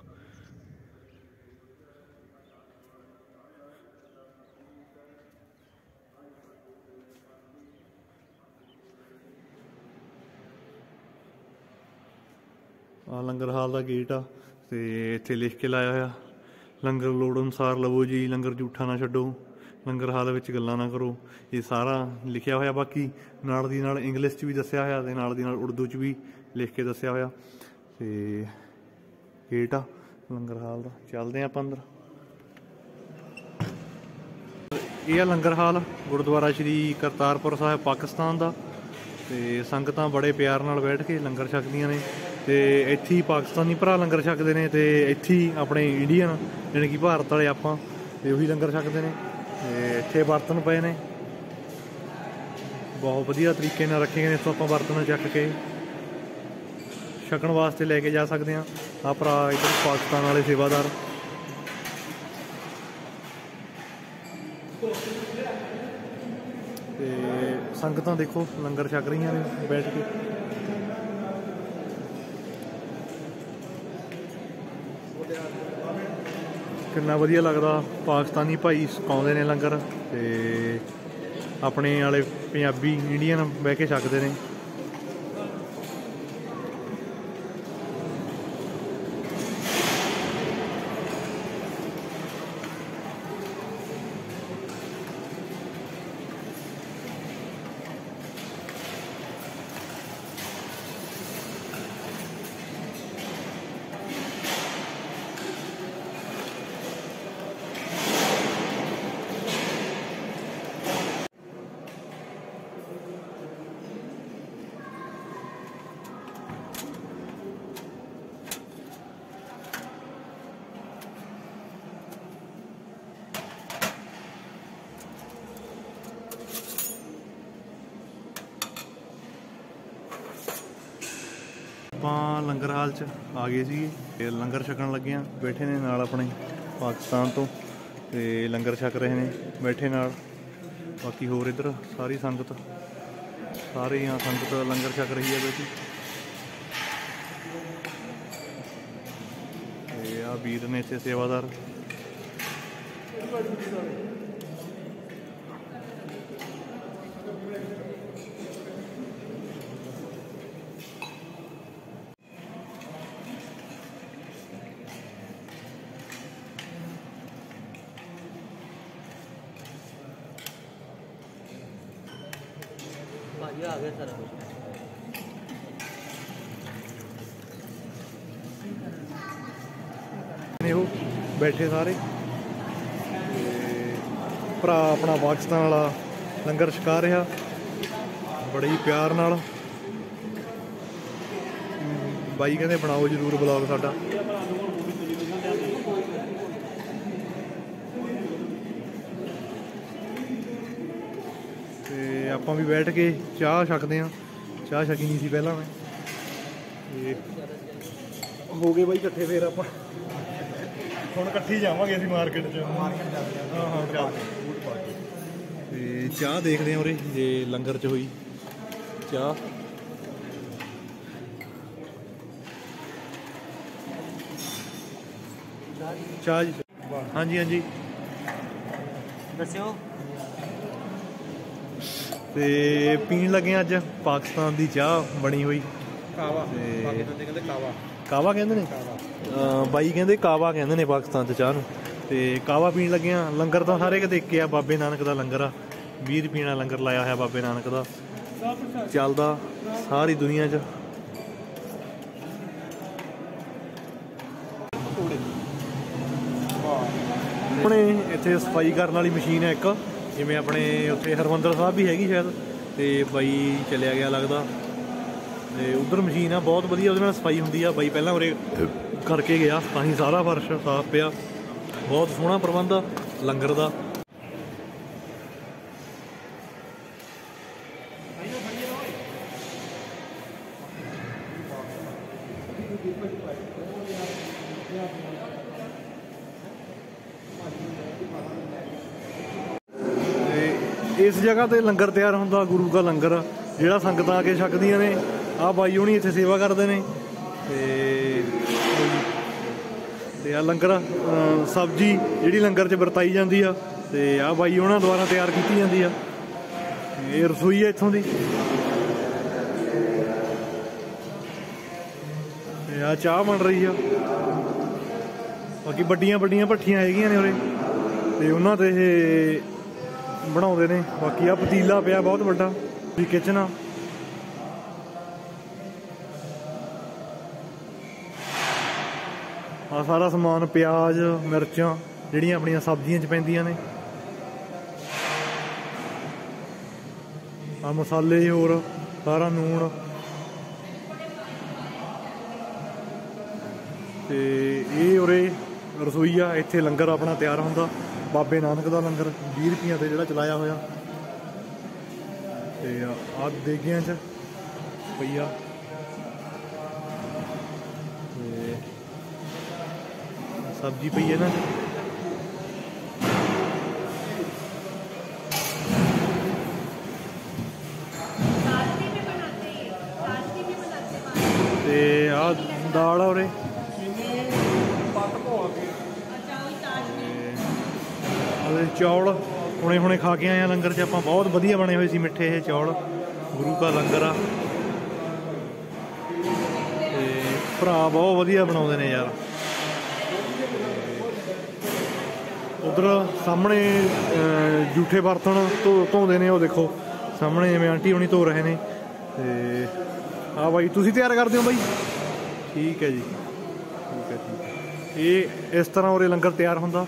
ਆ ਲੰਗਰ ਹਾਲ ਦਾ ਗੇਟ ਆ ਤੇ ਇੱਥੇ ਲਿਖ ਕੇ ਲਾਇਆ ਹੋਇਆ ਲੰਗਰ ਲੋੜ ਅਨੁਸਾਰ ਲਵੋ ਜੀ, ਲੰਗਰ ਝੂਠਾ ਨਾ ਛੱਡੋ, ਲੰਗਰ ਹਾਲ ਵਿੱਚ ਗੱਲਾਂ ਨਾ ਕਰੋ। ਇਹ ਸਾਰਾ ਲਿਖਿਆ ਹੋਇਆ। ਬਾਕੀ ਨਾਲ ਦੀ ਨਾਲ ਇੰਗਲਿਸ਼ 'ਚ ਵੀ ਦੱਸਿਆ ਹੋਇਆ ਤੇ ਨਾਲ ਦੀ ਨਾਲ ਉਰਦੂ 'ਚ ਵੀ ਲਿਖ ਕੇ ਦੱਸਿਆ ਹੋਇਆ। ਤੇ ਗੇਟ ਆ ਲੰਗਰ ਹਾਲ ਦਾ, ਚੱਲਦੇ ਆਪਾਂ ਅੰਦਰ। ਇਹ ਆ ਲੰਗਰ ਹਾਲ ਗੁਰਦੁਆਰਾ ਸ਼੍ਰੀ ਕਰਤਾਰਪੁਰ ਸਾਹਿਬ ਪਾਕਿਸਤਾਨ ਦਾ। ਤੇ ਸੰਗਤਾਂ ਬੜੇ ਪਿਆਰ ਨਾਲ ਬੈਠ ਕੇ ਲੰਗਰ ਛਕਦੀਆਂ ਨੇ ਤੇ ਇੱਥੇ ਹੀ ਪਾਕਿਸਤਾਨੀ ਭਰਾ ਲੰਗਰ ਛਕਦੇ ਨੇ ਤੇ ਇੱਥੇ ਹੀ ਆਪਣੇ ਇੰਡੀਅਨ ਜਾਣੀ ਕਿ ਭਾਰਤ ਵਾਲੇ ਆਪਾਂ ਤੇ ਉਹੀ ਲੰਗਰ ਛਕਦੇ ਨੇ। ਤੇ ਇੱਥੇ ਬਰਤਨ ਪਏ ਨੇ, ਬਹੁਤ ਵਧੀਆ ਤਰੀਕੇ ਨਾਲ ਰੱਖੇ ਗਏ ਨੇ। ਇੱਥੋਂ ਆਪਾਂ ਬਰਤਨ ਚੱਕ ਕੇ ਛਕਣ ਵਾਸਤੇ ਲੈ ਕੇ ਜਾ ਸਕਦੇ ਹਾਂ। ਆਹ ਭਰਾ ਇੱਧਰ ਪਾਕਿਸਤਾਨ ਵਾਲੇ ਸੇਵਾਦਾਰ। ਤੇ ਸੰਗਤਾਂ ਦੇਖੋ ਲੰਗਰ ਛਕ ਰਹੀਆਂ ਨੇ ਬੈਠ ਕੇ। ਕਿੰਨਾ ਵਧੀਆ ਲੱਗਦਾ, ਪਾਕਿਸਤਾਨੀ ਭਾਈ ਛਕਾਉਂਦੇ ਨੇ ਲੰਗਰ ਤੇ ਆਪਣੇ ਵਾਲੇ ਪੰਜਾਬੀ ਇੰਡੀਅਨ ਬਹਿ ਕੇ ਛਕਦੇ ਨੇ। ਆਪਾਂ ਲੰਗਰ ਹਾਲ 'ਚ ਆ ਗਏ ਸੀਗੇ ਤੇ ਲੰਗਰ ਛਕਣ ਲੱਗੇ ਹਾਂ। ਬੈਠੇ ਨੇ ਨਾਲ ਆਪਣੇ ਪਾਕਿਸਤਾਨ ਤੋਂ ਤੇ ਲੰਗਰ ਛਕ ਰਹੇ ਨੇ ਬੈਠੇ ਨਾਲ। ਬਾਕੀ ਹੋਰ ਇੱਧਰ ਸਾਰੀ ਸੰਗਤ, ਸਾਰੇ ਆ ਸੰਗਤ ਲੰਗਰ ਛਕ ਰਹੀ ਹੈ ਬੈਠੀ। ਤੇ ਆ ਵੀਰ ਨੇ ਇੱਥੇ ਸੇਵਾਦਾਰ। भाजी आ गया सारा कुछ। ਨੇ ਉਹ ਬੈਠੇ ਸਾਰੇ ਭਰਾ ਆਪਣਾ ਪਾਕਿਸਤਾਨ ਵਾਲਾ ਲੰਗਰ ਛਕਾ ਰਿਹਾ ਬੜੇ ਹੀ ਪਿਆਰ ਨਾਲ। ਬਾਈ ਕਹਿੰਦੇ ਬਣਾਓ ਜ਼ਰੂਰ ਬਲੌਗ ਸਾਡਾ। ਤੇ ਆਪਾਂ ਵੀ ਬੈਠ ਕੇ ਚਾਹ ਛਕਦੇ ਹਾਂ। ਚਾਹ ਛਕੀ ਨਹੀਂ ਸੀ ਪਹਿਲਾਂ ਮੈਂ। ਤੇ ਹੋ ਗਏ ਬਾਈ ਇਕੱਠੇ ਫੇਰ ਆਪਾਂ ਹੁਣ ਇਕੱਠੇ ਜਾਵਾਂਗੇ ਅਸੀਂ ਮਾਰਕੀਟ 'ਚ। ਮਾਰਕੀਟ ਜਾਂਦੇ ਹਾਂ। ਹਾਂ ਹਾਂ ਚਾਹ ਤੇ ਚਾਹ ਦੇਖਦੇ ਹਾਂ ਉਰੇ ਜੇ ਲੰਗਰ 'ਚ ਹੋਈ ਚਾਹ। ਚਾਹ ਜੀ ਹਾਂਜੀ ਹਾਂਜੀ ਦੱਸਿਓ। ਤੇ ਪੀਣ ਲੱਗੇ ਅੱਜ ਪਾਕਿਸਤਾਨ ਦੀ ਚਾਹ ਬਣੀ ਹੋਈ। ਕਾਵਾ ਤੇ ਪਾਕਿਸਤਾਨ ਦੇ ਕਹਿੰਦੇ ਕਾਵਾ ਕਾਵਾ ਕਹਿੰਦੇ ਨੇ। ਬਾਈ ਕਹਿੰਦੇ ਕਾਵਾ ਕਹਿੰਦੇ ਨੇ ਪਾਕਿਸਤਾਨ 'ਚ ਚਾਹ ਨੂੰ। ਤੇ ਕਾਵਾ ਪੀਣ ਲੱਗੇ ਆ। ਲੰਗਰ ਤਾਂ ਸਾਰੇ ਕਿਤੇ ਇੱਕ ਆ, ਬਾਬੇ ਨਾਨਕ ਦਾ ਲੰਗਰ ਆ। ਵੀਹ ਰੁਪਏ ਦਾ ਲੰਗਰ ਲਾਇਆ ਹੋਇਆ ਬਾਬੇ ਨਾਨਕ ਦਾ, ਚੱਲਦਾ ਸਾਰੀ ਦੁਨੀਆ 'ਚ। ਆਪਣੇ ਇੱਥੇ ਸਫਾਈ ਕਰਨ ਵਾਲੀ ਮਸ਼ੀਨ ਹੈ ਇੱਕ, ਜਿਵੇਂ ਆਪਣੇ ਉੱਥੇ ਹਰਮੰਦਰ ਸਾਹਿਬ ਵੀ ਹੈਗੀ ਸ਼ਾਇਦ, ਤੇ ਬਾਈ ਚਲਿਆ ਗਿਆ ਲੱਗਦਾ। ਤੇ ਉਧਰ ਮਸ਼ੀਨ ਆ ਬਹੁਤ ਵਧੀਆ, ਉਹਦੇ ਨਾਲ ਸਫਾਈ ਹੁੰਦੀ ਆ। ਬਾਈ ਪਹਿਲਾਂ ਉਰੇ ਕਰਕੇ ਗਿਆ ਤਾਂ ਹੀ ਸਾਰਾ ਫਰਸ਼ ਸਾਫ਼ ਪਿਆ। ਬਹੁਤ ਸੋਹਣਾ ਪ੍ਰਬੰਧ ਆ ਲੰਗਰ ਦਾ। ਇਸ ਜਗ੍ਹਾ ਤੇ ਲੰਗਰ ਤਿਆਰ ਹੁੰਦਾ, ਗੁਰੂ ਦਾ ਲੰਗਰ, ਜਿਹੜਾ ਸੰਗਤਾਂ ਆ ਕੇ ਛਕਦੀਆਂ ਨੇ। ਆਹ ਬਾਈ ਹੋਣੀ ਇੱਥੇ ਸੇਵਾ ਕਰਦੇ ਨੇ। ਤੇ ਤੇ ਆਹ ਲੰਗਰ ਸਬਜ਼ੀ ਜਿਹੜੀ ਲੰਗਰ 'ਚ ਵਰਤਾਈ ਜਾਂਦੀ ਆ, ਤੇ ਆਹ ਬਾਈ ਉਹਨਾਂ ਦੁਆਰਾ ਤਿਆਰ ਕੀਤੀ ਜਾਂਦੀ ਆ। ਇਹ ਰਸੋਈ ਆ ਇੱਥੋਂ ਦੀ। ਤੇ ਆਹ ਚਾਹ ਬਣ ਰਹੀ ਆ। ਬਾਕੀ ਵੱਡੀਆਂ ਵੱਡੀਆਂ ਭੱਠੀਆਂ ਹੈਗੀਆਂ ਨੇ ਉਰੇ, ਤੇ ਉਹਨਾਂ ਤੇ ਇਹ ਬਣਾਉਂਦੇ ਨੇ। ਬਾਕੀ ਆ ਪਤੀਲਾ ਪਿਆ ਬਹੁਤ ਵੱਡਾ, ਵੀ ਕਿਚਨ ਆ। ਆ ਸਾਰਾ ਸਮਾਨ ਪਿਆਜ਼ ਮਿਰਚਾਂ ਜਿਹੜੀਆਂ ਆਪਣੀਆਂ ਸਬਜ਼ੀਆਂ 'ਚ ਪੈਂਦੀਆਂ ਨੇ। ਆ ਮਸਾਲੇ ਹੋਰ ਸਾਰਾ ਨੂਣ। ਤੇ ਇਹ ਉਰੇ ਰਸੋਈ ਆ, ਇੱਥੇ ਲੰਗਰ ਆਪਣਾ ਤਿਆਰ ਹੁੰਦਾ। ਬਾਬੇ ਨਾਨਕ ਦਾ ਲੰਗਰ ਵੀਹ ਰੁਪਈਆਂ ਤੇ ਜਿਹੜਾ ਚਲਾਇਆ ਹੋਇਆ। ਤੇ ਆਹ ਦੇਗਿਆਂ 'ਚ ਪਈਆ। ਤੇ ਸਬਜ਼ੀ ਪਈ ਇਹਨਾਂ 'ਚ। ਤੇ ਆਹ ਦਾਲ ਆ ਉਰੇ। ਚੌਲ ਹੁਣੇ ਹੁਣੇ ਖਾ ਕੇ ਆਏ ਆ ਲੰਗਰ 'ਚ ਆਪਾਂ। ਬਹੁਤ ਵਧੀਆ ਬਣੇ ਹੋਏ ਸੀ ਮਿੱਠੇ ਇਹ ਚੌਲ। ਗੁਰੂ ਦਾ ਲੰਗਰ ਆ। ਤੇ ਭਰਾ ਬਹੁਤ ਵਧੀਆ ਬਣਾਉਂਦੇ ਨੇ ਯਾਰ। ਉਧਰ ਸਾਹਮਣੇ ਜੂਠੇ ਬਰਤਨ ਧੋ ਧੋਂਦੇ ਨੇ, ਉਹ ਦੇਖੋ ਸਾਹਮਣੇ ਜਿਵੇਂ ਆਂਟੀ ਹੁਣੀ ਧੋ ਰਹੇ ਨੇ। ਤੇ ਹਾਂ ਬਾਈ ਤੁਸੀਂ ਤਿਆਰ ਕਰਦੇ ਹੋ ਬਾਈ? ਠੀਕ ਹੈ ਜੀ, ਠੀਕ ਹੈ ਠੀਕ ਹੈ। ਇਹ ਇਸ ਤਰ੍ਹਾਂ ਉਰੇ ਲੰਗਰ ਤਿਆਰ ਹੁੰਦਾ।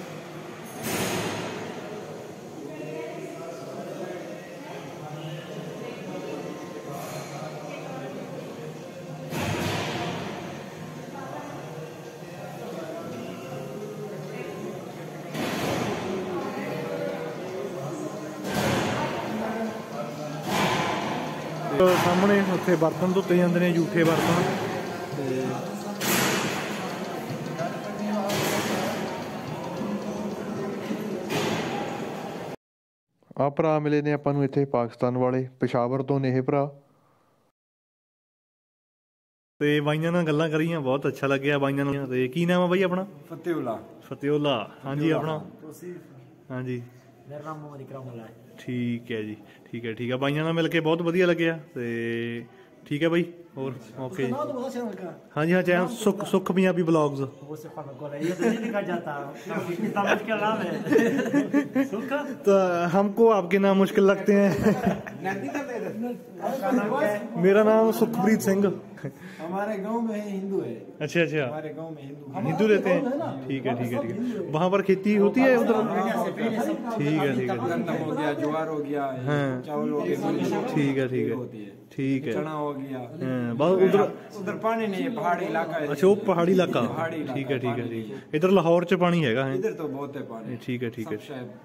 ਸਾਹਮਣੇ ਉੱਥੇ ਬਰਤਨ ਧੋਤੇ ਜਾਂਦੇ ਨੇ, ਜੂਠੇ ਬਰਤਨ। ਤੇ ਆਹ ਭਰਾ ਮਿਲੇ ਨੇ ਆਪਾਂ ਨੂੰ ਇੱਥੇ ਪਾਕਿਸਤਾਨ ਵਾਲੇ, ਪਸ਼ਾਵਰ ਤੋਂ ਨੇ ਇਹ ਭਰਾ। ਤੇ ਬਾਈਆਂ ਨਾਲ ਗੱਲਾਂ ਕਰੀਆਂ, ਬਹੁਤ ਅੱਛਾ ਲੱਗਿਆ ਬਾਈਆਂ ਨਾਲ। ਤੇ ਕੀ ਨਾਮ ਆ ਬਾਈ ਆਪਣਾ? ਫਤਿਹੁੱਲਾ। ਫਤਿਹੁੱਲਾ, ਹਾਂਜੀ ਆਪਣਾ? ਹਾਂਜੀ ਮੇਰਾ ਨਾਮ ਮੁਹੰਮਦ ਇਕਰਾਮੁੱਲਾ ਹੈ। ਠੀਕ ਹੈ ਜੀ, ਠੀਕ ਹੈ ਠੀਕ ਹੈ। ਬਾਈਆਂ ਨਾਲ ਮਿਲ ਕੇ ਬਹੁਤ ਵਧੀਆ ਲੱਗਿਆ। ਤੇ ਠੀਕ ਹੈ ਬਾਈ, ਹੋਰ ਓਕੇ ਜੀ। ਹਾਂਜੀ ਹਾਂ, ਚੈਨਲ ਸੁੱਖ ਸੁੱਖ ਪੰਜਾਬੀ ਬਲੌਗਸ। तो हमको आपके नाम मुश्किल लगते हैं। मेरा नाम सुखप्रीत सिंह। हमारे गांव में हिंदू है। अच्छा अच्छा, हमारे गांव में हिंदू हिंदू रहते हैं। ठीक है ठीक है ठीक है। वहाँ पर खेती होती है उधर? ठीक है ठीक है। गन्ना हो गया, ज्वार हो गया, चावल हो गया। ठीक है ठीक है ठीक है। चना हो गया। बस उधर उधर पानी नहीं है, पहाड़ी इलाका है। अच्छा, वो पहाड़ी इलाका। ठीक है ठीक है ठीक है। इधर लाहौर च पानी हैगा है? इधर तो बहुत है पानी। ठीक है ठीक है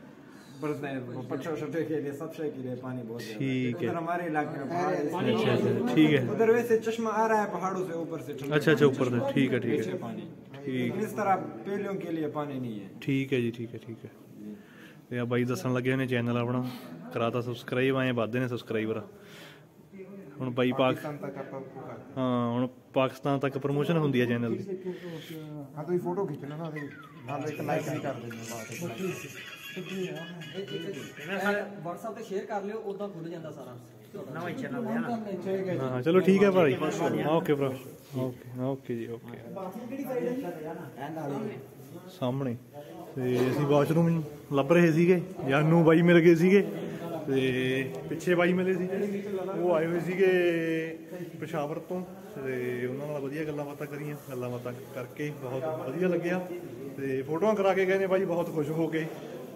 के लिए सब शय के लिए पानी बहुत है। ठीक है। उधर हमारे इलाके में पहाड़ है। अच्छा अच्छा ठीक है। उधर वैसे चश्मा आ रहा है पहाड़ों से ऊपर से। अच्छा अच्छा, ऊपर से। ठीक है ठीक है पानी ठीक। इस तरह पहलियों के लिए पानी नहीं है। ठीक है जी, ठीक है ठीक है। ਤੇ ਆ ਬਾਈ ਦੱਸਣ ਲੱਗੇ ਨੇ ਚੈਨਲ ਆਪਣਾ ਕਰਾਤਾ ਸਬਸਕ੍ਰਾਈਬ, ਆਏ ਵੱਧਦੇ ਨੇ ਸਬਸਕ੍ਰਾਈਬਰ। ਹੁਣ ਬਾਈ ਪਾਕਿਸਤਾਨ ਤੱਕ ਆਪਾਂ, ਹਾਂ ਹੁਣ ਪਾਕਿਸਤਾਨ ਤੱਕ ਪ੍ਰਮੋਸ਼ਨ ਹੁੰਦੀ ਹੈ ਚੈਨਲ ਦੀ। ਹਾਂ ਤੁਸੀਂ ਫੋਟੋ ਖਿੱਚ ਲੈਣਾ ਤੇ ਨਾਲ ਇੱਕ ਲਾਈਕ ਵੀ ਕਰ ਦੇਣਾ ਬਾਅਦ WhatsApp ਤੇ ਸ਼ੇਅਰ ਕਰ ਲਿਓ, ਉਦਾਂ ਖੁੱਲ ਜਾਂਦਾ ਸਾਰਾ ਨਵਾਂ ਹੀ ਚੈਨਲ ਹੈ ਨਾ। ਹਾਂ ਚਲੋ ਠੀਕ ਹੈ ਭਾਈ, ਓਕੇ ਭਰਾ, ਓਕੇ ਓਕੇ ਜੀ ਓਕੇ। ਸਾਹਮਣੇ ਤੇ ਅਸੀਂ ਵਾਸ਼ਰੂਮ ਲੱਭ ਰਹੇ ਸੀਗੇ, ਜਾਨੂ ਬਾਈ ਮਿਲ ਗਏ ਸੀਗੇ। ਤੇ ਪਿੱਛੇ ਬਾਈ ਮਿਲੇ ਸੀ ਉਹ ਆਏ ਹੋਏ ਸੀਗੇ ਪਸ਼ਾਵਰ ਤੋਂ ਤੇ ਉਹਨਾਂ ਨਾਲ ਵਧੀਆ ਗੱਲਾਂ ਬਾਤਾਂ ਕਰੀਆਂ ਗੱਲਾਂ ਬਾਤਾਂ ਕਰਕੇ ਬਹੁਤ ਵਧੀਆ ਲੱਗਿਆ ਤੇ ਫੋਟੋਆਂ ਕਰਾ ਕੇ ਗਏ ਨੇ ਬਾਈ ਬਹੁਤ ਖੁਸ਼ ਹੋ ਕੇ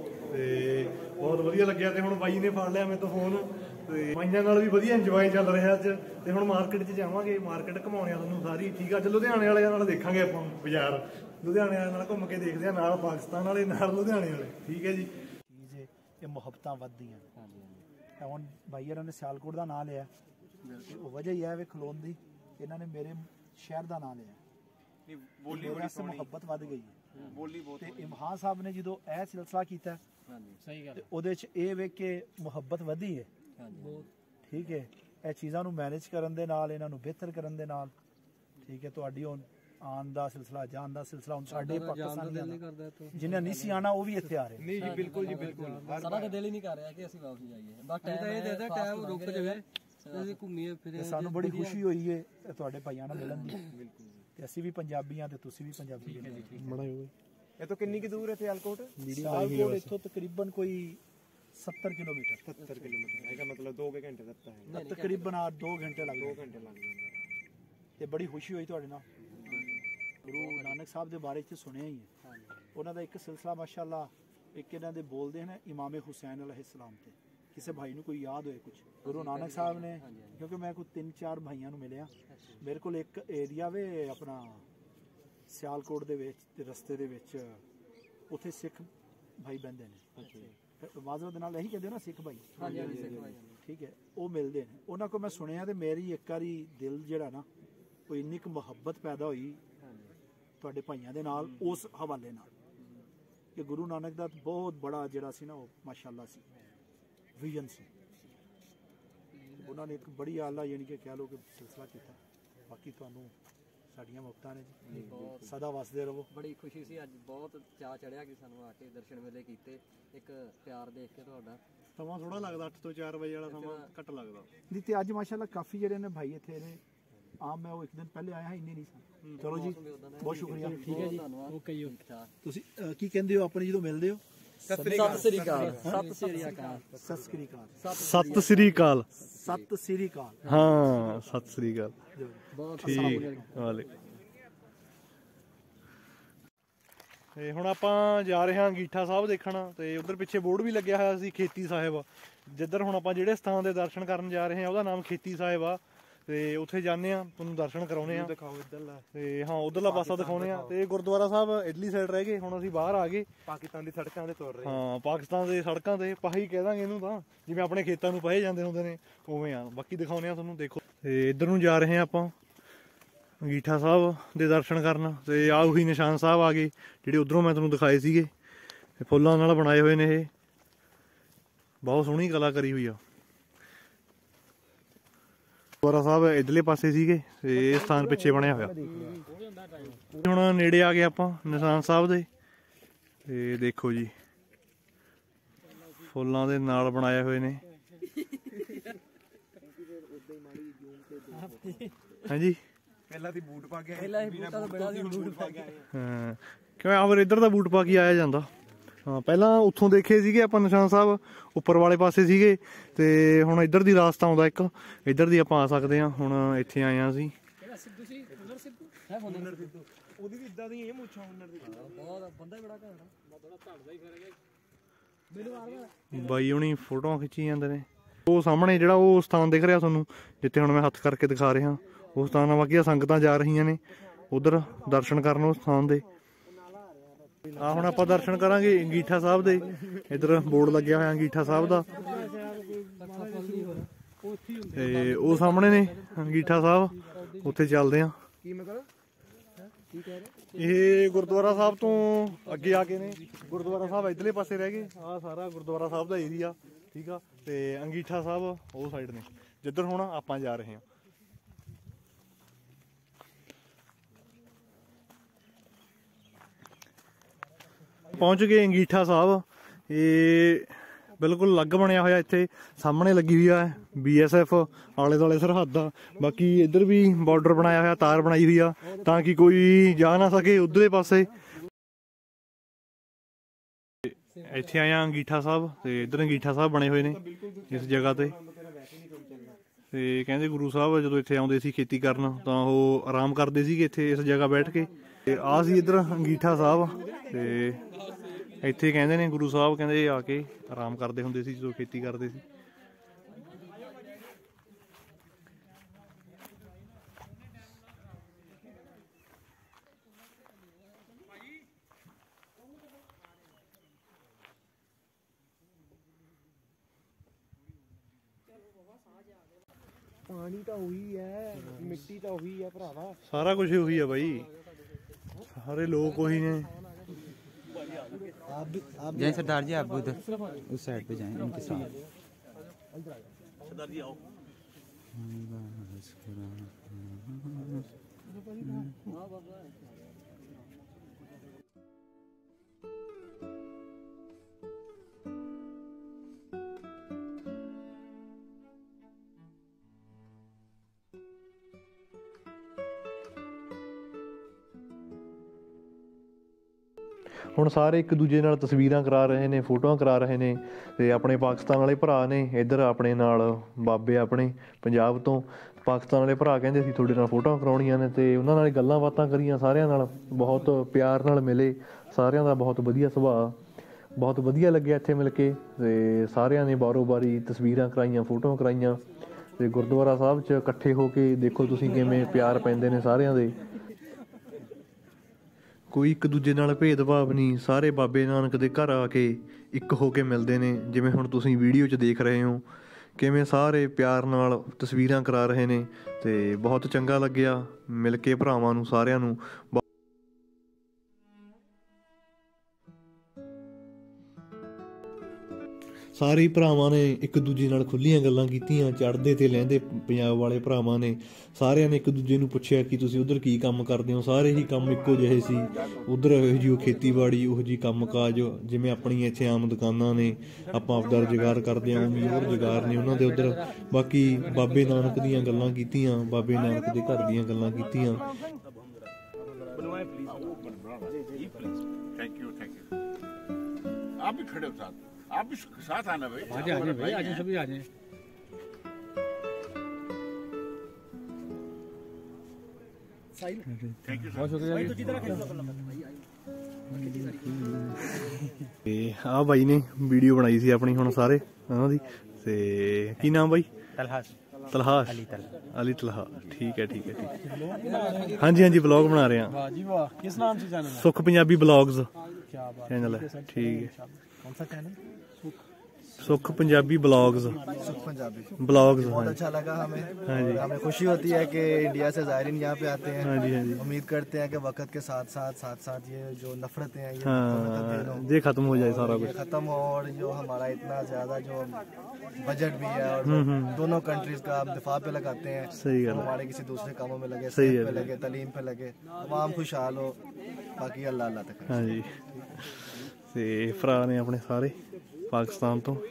ਤੇ ਬਹੁਤ ਵਧੀਆ ਲੱਗਿਆ। ਤੇ ਹੁਣ ਬਾਈ ਨੇ ਫੜ ਲਿਆ ਮੇਰੇ ਤੋਂ ਫੋਨ ਤੇ ਬਾਈਆਂ ਨਾਲ ਵੀ ਵਧੀਆ ਇੰਜੋਏ ਚੱਲ ਰਿਹਾ ਅੱਜ। ਤੇ ਹੁਣ ਮਾਰਕੀਟ 'ਚ ਜਾਵਾਂਗੇ, ਮਾਰਕੀਟ ਘੁਮਾਉਣੇ ਆ ਤੁਹਾਨੂੰ ਸਾਰੀ, ਠੀਕ ਆ। ਅੱਜ ਲੁਧਿਆਣੇ ਵਾਲਿਆਂ ਨਾਲ ਦੇਖਾਂਗੇ ਆਪਾਂ ਬਾਜ਼ਾਰ, ਲੁਧਿਆਣੇ ਵਾਲਿਆਂ ਨਾਲ ਘੁੰਮ ਕੇ ਦੇਖਦੇ ਆ, ਨਾਲ ਪਾਕਿਸਤਾਨ ਵਾਲੇ ਨਾਲ ਲੁਧਿਆਣੇ ਵਾਲੇ, ਠੀਕ ਹੈ ਜੀ। ਚੀਜ਼ ਹੈ ਇਹ ਮੁਹੱਬਤਾਂ ਵੱਧਦੀਆਂ। ਹੁਣ ਭਾਈ ਹੋਰਾਂ ਨੇ ਸਿਆਲਕੋਟ ਦਾ ਨਾਂ ਲਿਆ, ਉਹ ਵਜ੍ਹਾ ਹੀ ਹੈ ਵੇ ਖਲੋਣ ਦੀ, ਇਹਨਾਂ ਨੇ ਮੇਰੇ ਸ਼ਹਿਰ ਦਾ ਨਾਂ ਲਿਆ, ਬੋਲੀ ਬੜੀ ਮੁਹੱਬਤ ਵੱਧ ਗਈ ਹੈ ਬੋਲੀ ਬਹੁਤ। ਤੇ ਇਮਹਾਨ ਸਾਹਿਬ ਨੇ ਜਦੋਂ ਇਹ ਸਿਲਸਿਲਾ ਕੀਤਾ ਸਹੀ ਗੱਲ, ਉਹਦੇ 'ਚ ਇਹ ਵੇ ਕਿ ਮੁਹੱਬਤ ਵਧੀ ਹੈ ਬਹੁਤ, ਠੀਕ ਹੈ। ਇਹ ਚੀਜ਼ਾਂ ਨੂੰ ਮੈਨੇਜ ਕਰਨ ਦੇ ਨਾਲ, ਇਹਨਾਂ ਨੂੰ ਬਿਹਤਰ ਕਰਨ ਦੇ ਨਾਲ, ਠੀਕ ਹੈ। ਤੁਹਾਡੀ ਹੁਣ ਆਉਣ ਦਾ ਸਿਲਸਿਲਾ, ਜਾਣ ਦਾ ਸਿਲਸਿਲਾ, ਹੁਣ ਸਾਡੇ ਪਾਕਿਸਤਾਨੀਆਂ ਜਿਨ੍ਹਾਂ ਨਹੀਂ ਸੀ ਆਉਣਾ ਉਹ ਵੀ ਇੱਥੇ ਆ ਰਹੇ। ਨਹੀਂ ਜੀ ਬਿਲਕੁਲ ਜੀ ਬਿਲਕੁਲ, ਸਾਡਾ ਤਾਂ ਦਿਲ ਹੀ ਨਹੀਂ ਕਰ ਰਿਹਾ ਕਿ ਅਸੀਂ ਵਾਪਸ ਜਾਈਏ, ਬਸ ਟਾਈਮ ਇਹ ਦੇ ਦੇ ਟਾਈਮ ਰੁਕ ਜਾਵੇ, ਅਸੀਂ ਘੁੰਮੀਏ ਫਿਰੀਏ। ਸਾਨੂੰ ਬੜੀ ਖੁਸ਼ੀ ਹੋਈ ਹੈ ਤੁਹਾਡੇ ਭਾਈਆਂ ਨਾਲ ਮਿਲਣ ਦੀ, ਤੇ ਅਸੀਂ ਵੀ ਪੰਜਾਬੀ ਹਾਂ ਤੇ ਤੁਸੀਂ ਵੀ ਪੰਜਾਬੀ ਹੋ। ਇਹ ਤੋਂ ਕਿੰਨੀ ਕੁ ਦੂਰ ਹੈ ਸਿਆਲਕੋਟ? ਸਿਆਲਕੋਟ ਇੱਥੋਂ ਤਕਰੀਬਨ ਕੋਈ ਸੱਤਰ ਕਿਲੋਮੀਟਰ ਸੱਤਰ ਕਿਲੋਮੀਟਰ ਹੈਗਾ, ਮਤਲਬ ਦੋ ਕੁ ਘੰਟੇ ਦਾ ਹੈ, ਤਕਰੀਬਨ ਆ ਦੋ ਘੰਟੇ ਲੱਗ ਦੋ ਘੰਟੇ ਲੱਗ ਜਾਂਦੇ। ਤੇ ਬੜੀ ਖੁਸ਼ੀ ਹੋਈ ਤੁਹਾਡੇ ਨਾਲ। ਗੁਰੂ ਨਾਨਕ ਸਾਹਿਬ ਦੇ ਬਾਰੇ 'ਚ ਸੁਣਿਆ ਹੀ ਹੈ, ਉਹਨਾਂ ਦਾ ਇੱਕ ਸਿਲਸਿਲਾ ਮਾਸ਼ਾਅੱਲਾ, ਇੱਕ ਇਹਨਾਂ ਦੇ ਬੋਲਦੇ ਹਨ ਇਮਾਮ ਹੁਸੈਨ ਅਲੈਹਿਸਲਾਮ ਤੇ। ਕਿਸੇ ਭਾਈ ਨੂੰ ਕੋਈ ਯਾਦ ਹੋਏ ਕੁਝ ਗੁਰੂ ਨਾਨਕ ਸਾਹਿਬ ਨੇ, ਕਿਉਂਕਿ ਮੈਂ ਕੋਈ ਤਿੰਨ ਚਾਰ ਭਾਈਆਂ ਨੂੰ ਮਿਲਿਆ, ਮੇਰੇ ਕੋਲ ਇੱਕ ਏਰੀਆ ਵੇ ਆਪਣਾ ਸਿਆਲਕੋਟ ਦੇ ਵਿੱਚ ਤੇ ਰਸਤੇ ਦੇ ਵਿੱਚ, ਉੱਥੇ ਸਿੱਖ ਭਾਈ ਬਹਿੰਦੇ ਨੇ, ਮਾਜ਼ਰਤ ਦੇ ਨਾਲ ਇਹੀ ਕਹਿੰਦੇ ਨਾ ਸਿੱਖ ਭਾਈ, ਠੀਕ ਹੈ, ਉਹ ਮਿਲਦੇ ਨੇ। ਉਹਨਾਂ ਕੋਲ ਮੈਂ ਸੁਣਿਆ ਤੇ ਮੇਰੀ ਇੱਕ ਵਾਰੀ ਦਿਲ ਜਿਹੜਾ ਨਾ ਉਹ ਇੰਨੀ ਕੁ ਮੁਹੱਬਤ ਪੈਦਾ ਹੋਈ ਤੁਹਾਡੇ ਭਾਈਆਂ ਦੇ ਨਾਲ, ਉਸ ਹਵਾਲੇ ਨਾਲ ਕਿ ਗੁਰੂ ਨਾਨਕ ਦਾ ਬਹੁਤ ਬੜਾ ਜਿਹੜਾ ਸੀ ਨਾ ਉਹ ਮਾਸ਼ਾਅੱਲਾ ਸੀ, ਵਿਜ਼ਨ ਸੀ। ਉਹਨਾਂ ਨੇ ਇੱਕ ਬੜੀ ਆਲਾ ਯਾਨੀ ਕਿ ਕਹਿ ਲਓ ਕਿ ਸਿਲਸਿਲਾ ਕੀਤਾ। ਬਾਕੀ ਤੁਹਾਨੂੰ ਸਾਡੀਆਂ ਮੁਹੱਬਤਾਂ ਨੇ ਜੀ, ਸਦਾ ਵਸਦੇ ਰਹੋ। ਬੜੀ ਖੁਸ਼ੀ ਸੀ ਅੱਜ, ਬਹੁਤ ਚਾਅ ਚੜਿਆ ਕਿ ਸਾਨੂੰ ਆ ਕੇ ਦਰਸ਼ਨ ਮੇਲੇ ਕੀਤੇ, ਇੱਕ ਪਿਆਰ ਦੇਖ ਕੇ ਤੁਹਾਡਾ। ਸਮਾਂ ਥੋੜਾ ਲੱਗਦਾ, ਅੱਠ ਤੋਂ ਚਾਰ ਵਜੇ ਵਾਲਾ ਸਮਾਂ ਘੱਟ ਲੱਗਦਾ ਨਹੀਂ ਤੇ ਅੱਜ ਮਾਸ਼ਾਅੱਲਾ ਕਾਫੀ ਜਿਹੜੇ ਨੇ ਭਾਈ ਇੱਥੇ ਨੇ। ਆਮ ਮੈਂ ਉਹ ਇੱਕ ਦਿਨ ਪਹਿਲੇ ਆਇਆ, ਇੰਨੇ ਨਹੀਂ ਸਨ। ਚਲੋ ਜੀ ਬਹੁਤ ਸ਼ੁਕਰੀਆ, ਠੀਕ ਹੈ ਜੀ, ਓਕੇ ਜੀ। ਤੁਸੀਂ ਕੀ ਕਹਿੰਦੇ ਹੋ ਆਪਣੇ ਜਦੋਂ ਮਿਲਦੇ ਹੋ? ਸਤਿ ਸ੍ਰੀ ਅਕਾਲ, ਸਤਿ ਸ੍ਰੀ ਅਕਾਲ, ਸਤਿ ਸ੍ਰੀ ਅਕਾਲ, ਸਤਿ ਸ੍ਰੀ ਅਕਾਲ, ਸਤਿ ਸ੍ਰੀ ਅਕਾਲ, ਹਾਂ ਸਤਿ ਸ੍ਰੀ ਅਕਾਲ, ਬਹੁਤ ਠੀਕ ਵਾਲੇ। ਤੇ ਹੁਣ ਆਪਾਂ ਜਾ ਰਹੇ ਹਾਂ ਅੰਗੀਠਾ ਸਾਹਿਬ ਦੇਖਣ, ਤੇ ਉਧਰ ਪਿੱਛੇ ਬੋਰਡ ਵੀ ਲੱਗਿਆ ਹੋਇਆ ਸੀ ਖੇਤੀ ਸਾਹਿਬ। ਜਿੱਧਰ ਹੁਣ ਆਪਾਂ ਜਿਹੜੇ ਸਥਾਨ ਦੇ ਦਰਸ਼ਨ ਕਰਨ ਜਾ ਰਹੇ ਹਾਂ ਉਹਦਾ ਨਾਮ ਖੇਤੀ ਸਾਹਿਬ ਆ, ਤੇ ਉੱਥੇ ਜਾਂਦੇ ਆ, ਤੁਹਾਨੂੰ ਦਰਸ਼ਨ ਕਰਾਉਣੇ ਆ, ਦਿਖਾਓ ਇੱਧਰਲਾ, ਤੇ ਹਾਂ ਉਧਰਲਾ ਪਾਸਾ ਦਿਖਾਉਣੇ ਆ। ਤੇ ਗੁਰਦੁਆਰਾ ਸਾਹਿਬ ਇਡਲੀ ਸਾਈਡ ਰਹਿ ਗਏ, ਹੁਣ ਅਸੀਂ ਬਾਹਰ ਆ ਗਏ, ਪਾਕਿਸਤਾਨ ਦੀ ਸੜਕਾਂ ਤੇ ਤੁਰ ਰਹੇ। ਹਾਂ ਪਾਕਿਸਤਾਨ ਦੇ ਸੜਕਾਂ ਤੇ ਪਾਹੀ ਕਹਿ ਦਾਂਗੇ ਇਹਨੂੰ, ਤਾਂ ਜਿਵੇਂ ਆਪਣੇ ਖੇਤਾਂ ਨੂੰ ਪਾਏ ਜਾਂਦੇ ਹੁੰਦੇ ਨੇ ਉਵੇਂ ਆ। ਬਾਕੀ ਦਿਖਾਉਣੇ ਆ ਤੁਹਾਨੂੰ, ਦੇਖੋ। ਤੇ ਇੱਧਰ ਨੂੰ ਜਾ ਰਹੇ ਆ ਆਪਾਂ ਅੰਗੀਠਾ ਸਾਹਿਬ ਦੇ ਦਰਸ਼ਨ ਕਰਨ, ਤੇ ਆ ਉਹੀ ਨਿਸ਼ਾਨ ਸਾਹਿਬ ਆ ਗਏ ਜਿਹੜੇ ਉਧਰੋਂ ਮੈਂ ਤੁਹਾਨੂੰ ਦਿਖਾਏ ਸੀਗੇ, ਫੁੱਲਾਂ ਨਾਲ ਬਣਾਏ ਹੋਏ ਨੇ। ਇਹ ਬਹੁਤ ਸੋਹਣੀ ਕਲਾ ਕਰੀ ਹੋਈ ਆ। ਗੁਰਦੁਆਰਾ ਸਾਹਿਬ ਇਧਰਲੇ ਪਾਸੇ ਸੀਗੇ, ਤੇ ਇਹ ਸਥਾਨ ਪਿੱਛੇ ਬਣਿਆ ਹੋਇਆ। ਹੁਣ ਨੇੜੇ ਆ ਗਏ ਆਪਾਂ ਨਿਸ਼ਾਨ ਸਾਹਿਬ ਦੇ, ਤੇ ਦੇਖੋ ਜੀ ਫੁੱਲਾਂ ਦੇ ਨਾਲ ਬਣਾਏ ਹੋਏ ਨੇ। ਹਾਂਜੀ ਪਹਿਲਾਂ ਦੀ ਬੂਟ ਪਾ ਕੇ ਆਏ, ਪਹਿਲਾਂ ਹੀ ਬੂਟਾਂ ਤੋਂ ਬਿਨਾਂ ਦੀ ਬੂਟ ਪਾ ਕੇ ਆਏ। ਹਾਂ ਕਿਉਂ ਆਵਰ ਇੱਧਰ ਦਾ ਬੂਟ ਪਾ ਕੇ ਆਇਆ ਜਾਂਦਾ। ਹਾਂ ਪਹਿਲਾਂ ਉੱਥੋਂ ਦੇਖੇ ਸੀਗੇ ਆਪਾਂ ਨਿਸ਼ਾਨ ਸਾਹਿਬ, ਉੱਪਰ ਵਾਲੇ ਪਾਸੇ ਸੀਗੇ, ਤੇ ਹੁਣ ਇੱਧਰ ਦੀ ਰਾਸਤਾ ਆਉਂਦਾ ਇੱਕ, ਇੱਧਰ ਦੀ ਆਪਾਂ ਆ ਸਕਦੇ ਹਾਂ। ਹੁਣ ਇੱਥੇ ਆਏ ਹਾਂ ਅਸੀਂ। ਉਹਦੀ ਵੀ ਇਦਾਂ ਦੀ ਇਹ ਮੁੱਛਾਂ ਉਹਨਾਂ ਦੀ ਬਹੁਤ ਬੰਦਾ ਹੀ ਬੜਾ ਘੈਂਟ ਆ, ਬੜਾ ਧੜਦਾ ਹੀ ਫਿਰ ਗਿਆ। ਬਾਈ ਹੁਣੀ ਫੋਟੋਆਂ ਖਿੱਚੀ ਜਾਂਦੇ ਨੇ। ਉਹ ਸਾਹਮਣੇ ਜਿਹੜਾ ਉਹ ਸਥਾਨ ਦਿਖ ਰਿਹਾ ਤੁਹਾਨੂੰ, ਜਿੱਥੇ ਹੁਣ ਮੈਂ ਹੱਥ ਕਰਕੇ ਦਿਖਾ ਰਿਹਾ, ਉਹ ਸਥਾਨ ਆ। ਬਾਕੀ ਸੰਗਤਾਂ ਜਾ ਰਹੀਆਂ ਨੇ ਉਧਰ ਦਰਸ਼ਨ ਕਰਨ ਉਸ ਸਥਾਨ ਦੇ। ਆ ਹੁਣ ਆਪਾਂ ਦਰਸ਼ਨ ਕਰਾਂਗੇ ਅੰਗੀਠਾ ਸਾਹਿਬ ਦੇ। ਇੱਧਰ ਬੋਰਡ ਲੱਗਿਆ ਹੋਇਆ ਅੰਗੀਠਾ ਸਾਹਿਬ ਦਾ, ਤੇ ਉਹ ਸਾਹਮਣੇ ਨੇ ਅੰਗੀਠਾ ਸਾਹਿਬ, ਉੱਥੇ ਚੱਲਦੇ ਆ। ਕੀ ਮਤਲਬ ਇਹ ਗੁਰਦੁਆਰਾ ਸਾਹਿਬ ਤੋਂ ਅੱਗੇ ਆ ਕੇ ਨੇ, ਗੁਰਦੁਆਰਾ ਸਾਹਿਬ ਇੱਧਰਲੇ ਪਾਸੇ ਰਹਿ ਗਏ। ਆਹ ਸਾਰਾ ਗੁਰਦੁਆਰਾ ਸਾਹਿਬ ਦਾ ਏਰੀਆ, ਠੀਕ ਆ। ਤੇ ਅੰਗੀਠਾ ਸਾਹਿਬ ਉਹ ਸਾਈਡ ਨੇ ਜਿੱਧਰ ਹੁਣ ਆਪਾਂ ਜਾ ਰਹੇ ਹਾਂ। ਪਹੁੰਚ ਗਏ ਅੰਗੀਠਾ ਸਾਹਿਬ। ਇਹ ਬਿਲਕੁਲ ਅਲੱਗ ਬਣਿਆ ਹੋਇਆ, ਇੱਥੇ ਸਾਹਮਣੇ ਲੱਗੀ ਹੋਈ ਆ ਬੀ ਐਸ ਐਫ ਆਲੇ ਦੁਆਲੇ ਸਰਹੱਦ ਆ। ਬਾਕੀ ਇੱਧਰ ਵੀ ਬਾਰਡਰ ਬਣਾਇਆ ਹੋਇਆ, ਤਾਰ ਬਣਾਈ ਹੋਈ ਆ ਤਾਂ ਕਿ ਕੋਈ ਜਾ ਨਾ ਸਕੇ ਉਧਰਲੇ ਪਾਸੇ। ਇੱਥੇ ਆਇਆ ਅੰਗੀਠਾ ਸਾਹਿਬ ਤੇ ਇੱਧਰ ਅੰਗੀਠਾ ਸਾਹਿਬ ਬਣੇ ਹੋਏ ਨੇ ਇਸ ਜਗ੍ਹਾ ਤੇ ਤੇ ਕਹਿੰਦੇ ਗੁਰੂ ਸਾਹਿਬ ਜਦੋਂ ਇੱਥੇ ਆਉਂਦੇ ਸੀ ਖੇਤੀ ਕਰਨ ਤਾਂ ਉਹ ਆਰਾਮ ਕਰਦੇ ਸੀਗੇ ਇੱਥੇ ਇਸ ਜਗ੍ਹਾ ਬੈਠ ਕੇ। ਤੇ ਆਹ ਸੀ ਇੱਧਰ ਅੰਗੀਠਾ ਸਾਹਿਬ ਤੇ ਇੱਥੇ ਕਹਿੰਦੇ ਨੇ ਗੁਰੂ ਸਾਹਿਬ ਕਹਿੰਦੇ ਆ ਕੇ ਆਰਾਮ ਕਰਦੇ ਹੁੰਦੇ ਸੀ ਜਦੋਂ ਖੇਤੀ ਕਰਦੇ ਸੀ। ਪਾਣੀ ਤਾਂ ਉਹੀ ਹੈ, ਮਿੱਟੀ ਤਾਂ ਉਹੀ ਹੈ ਭਰਾਵਾ, ਸਾਰਾ ਕੁਝ ਉਹੀ ਆ ਬਾਈ, ਸਾਰੇ लोग वही ने। जय सरदार जी, आप उधर उस साइड पे जाएं इनके साथ। सरदार जी आओ। ਹੁਣ ਸਾਰੇ ਇੱਕ ਦੂਜੇ ਨਾਲ ਤਸਵੀਰਾਂ ਕਰਾ ਰਹੇ ਨੇ, ਫੋਟੋਆਂ ਕਰਾ ਰਹੇ ਨੇ ਤੇ ਆਪਣੇ ਪਾਕਿਸਤਾਨ ਵਾਲੇ ਭਰਾ ਨੇ ਇੱਧਰ ਆਪਣੇ ਨਾਲ ਬਾਬੇ ਆਪਣੇ ਪੰਜਾਬ ਤੋਂ ਪਾਕਿਸਤਾਨ ਵਾਲੇ ਭਰਾ ਕਹਿੰਦੇ ਸੀ ਤੁਹਾਡੇ ਨਾਲ ਫੋਟੋਆਂ ਕਰਾਉਣੀਆਂ ਨੇ ਤੇ ਉਹਨਾਂ ਨਾਲ ਗੱਲਾਂ ਬਾਤਾਂ ਕਰੀਆਂ, ਸਾਰਿਆਂ ਨਾਲ ਬਹੁਤ ਪਿਆਰ ਨਾਲ ਮਿਲੇ, ਸਾਰਿਆਂ ਦਾ ਬਹੁਤ ਵਧੀਆ ਸੁਭਾਅ, ਬਹੁਤ ਵਧੀਆ ਲੱਗਿਆ ਇੱਥੇ ਮਿਲ ਕੇ ਤੇ ਸਾਰਿਆਂ ਨੇ ਬਾਰੋ ਬਾਰੀ ਤਸਵੀਰਾਂ ਕਰਾਈਆਂ, ਫੋਟੋਆਂ ਕਰਾਈਆਂ ਤੇ ਗੁਰਦੁਆਰਾ ਸਾਹਿਬ 'ਚ ਇਕੱਠੇ ਹੋ ਕੇ ਦੇਖੋ ਤੁਸੀਂ ਕਿਵੇਂ ਪਿਆਰ ਪੈਂਦੇ ਨੇ ਸਾਰਿਆਂ ਦੇ। ਕੋਈ ਇੱਕ ਦੂਜੇ ਨਾਲ ਭੇਦਭਾਵ ਨਹੀਂ, ਸਾਰੇ ਬਾਬੇ ਨਾਨਕ ਦੇ ਘਰ ਆ ਕੇ ਇੱਕ ਹੋ ਕੇ ਮਿਲਦੇ ਨੇ। ਜਿਵੇਂ ਹੁਣ ਤੁਸੀਂ ਵੀਡੀਓ 'ਚ ਦੇਖ ਰਹੇ ਹੋ ਕਿਵੇਂ ਸਾਰੇ ਪਿਆਰ ਨਾਲ ਤਸਵੀਰਾਂ ਕਰਾ ਰਹੇ ਨੇ ਤੇ ਬਹੁਤ ਚੰਗਾ ਲੱਗਿਆ ਮਿਲ ਕੇ ਭਰਾਵਾਂ ਨੂੰ ਸਾਰਿਆਂ ਨੂੰ। ਸਾਰੇ ਭਰਾਵਾਂ ਨੇ ਇੱਕ ਦੂਜੇ ਨਾਲ ਖੁੱਲੀਆਂ ਗੱਲਾਂ ਕੀਤੀਆਂ, ਚੜ੍ਹਦੇ ਤੇ ਲਹਿੰਦੇ ਪੰਜਾਬ ਵਾਲੇ ਭਰਾਵਾਂ ਨੇ ਸਾਰਿਆਂ ਨੇ ਇੱਕ ਦੂਜੇ ਨੂੰ ਪੁੱਛਿਆ ਕਿ ਤੁਸੀਂ ਉਧਰ ਕੀ ਕੰਮ ਕਰਦੇ ਹੋ। ਸਾਰੇ ਹੀ ਕੰਮ ਇੱਕੋ ਜਿਹੇ ਸੀ, ਉਧਰ ਇਹੋ ਜਿਹੀ ਖੇਤੀਬਾੜੀ, ਉਹੋ ਜਿਹੀ ਕੰਮ ਕਾਜ ਜਿਵੇਂ ਆਪਣੀ ਇੱਥੇ ਆਮ ਦੁਕਾਨਾਂ ਨੇ, ਆਪਾਂ ਆਪਦਾ ਰੁਜ਼ਗਾਰ ਕਰਦੇ ਹਾਂ ਉਵੇਂ ਉਹ ਰੁਜ਼ਗਾਰ ਨੇ ਉਹਨਾਂ ਦੇ ਉੱਧਰ। ਬਾਕੀ ਬਾਬੇ ਨਾਨਕ ਦੀਆਂ ਗੱਲਾਂ ਕੀਤੀਆਂ, ਬਾਬੇ ਨਾਨਕ ਦੇ ਘਰ ਦੀਆਂ ਗੱਲਾਂ ਕੀਤੀਆਂ। आप भी खड़े हो साथ, आप भी साथ आना भाई। आजे आजे भाई, आजे सभी आजे। थैंक यू बहुत शुक्रिया। ਤੇ ਆਹ ਬਾਈ ਨੇ ਵੀਡੀਓ ਬਣਾਈ ਸੀ ਆਪਣੀ ਹੁਣ ਸਾਰੇ ਉਹਨਾਂ ਦੀ। ਤੇ ਕੀ ਨਾਮ ਬਾਈ? तलहास ਤਲਹਾਸ अली तल ਅਲੀ ਤਲਹਾ। ਠੀਕ ਹੈ ਠੀਕ ਹੈ ਠੀਕ ਹੈ। ਹਾਂਜੀ ਹਾਂਜੀ ਬਲੌਗ ਬਣਾ ਰਹੇ ਹਾਂ। वाह जी वाह, किस नाम से चैनल है? ਸੁਖ ਪੰਜਾਬੀ ਬਲੌਗਸ क्या बात ਚੈਨਲ ਹੈ। ठीक है, कौन सा चैनल? सुख पंजाबी ब्लॉग्स। सुख पंजाबी ब्लॉग्स बहुत अच्छा लगा हमें। हाँ जी, हमें खुशी होती है कि इंडिया से ज़ायरीन यहाँ पे आते हैं। हाँ जी, हाँ जी। उम्मीद करते हैं कि वक्त के साथ साथ साथ साथ ये जो नफरतें हैं ये हाँ ये खत्म हो जाए सारा कुछ खत्म हो, और जो हमारा इतना ज्यादा जो बजट भी है और दोनों कंट्रीज का हम दिफा पे लगाते हैं, सही गल है। हमारे किसी दूसरे कामों में लगे, सही सेहत है। पे लगे, तालीम पे लगे, आवाम खुशहाल हो, बाकी अल्लाह अल्लाह तक। हाँ जी। ਤੇ ਭਰਾ ਨੇ ਆਪਣੇ ਸਾਰੇ ਪਾਕਿਸਤਾਨ ਤੋਂ।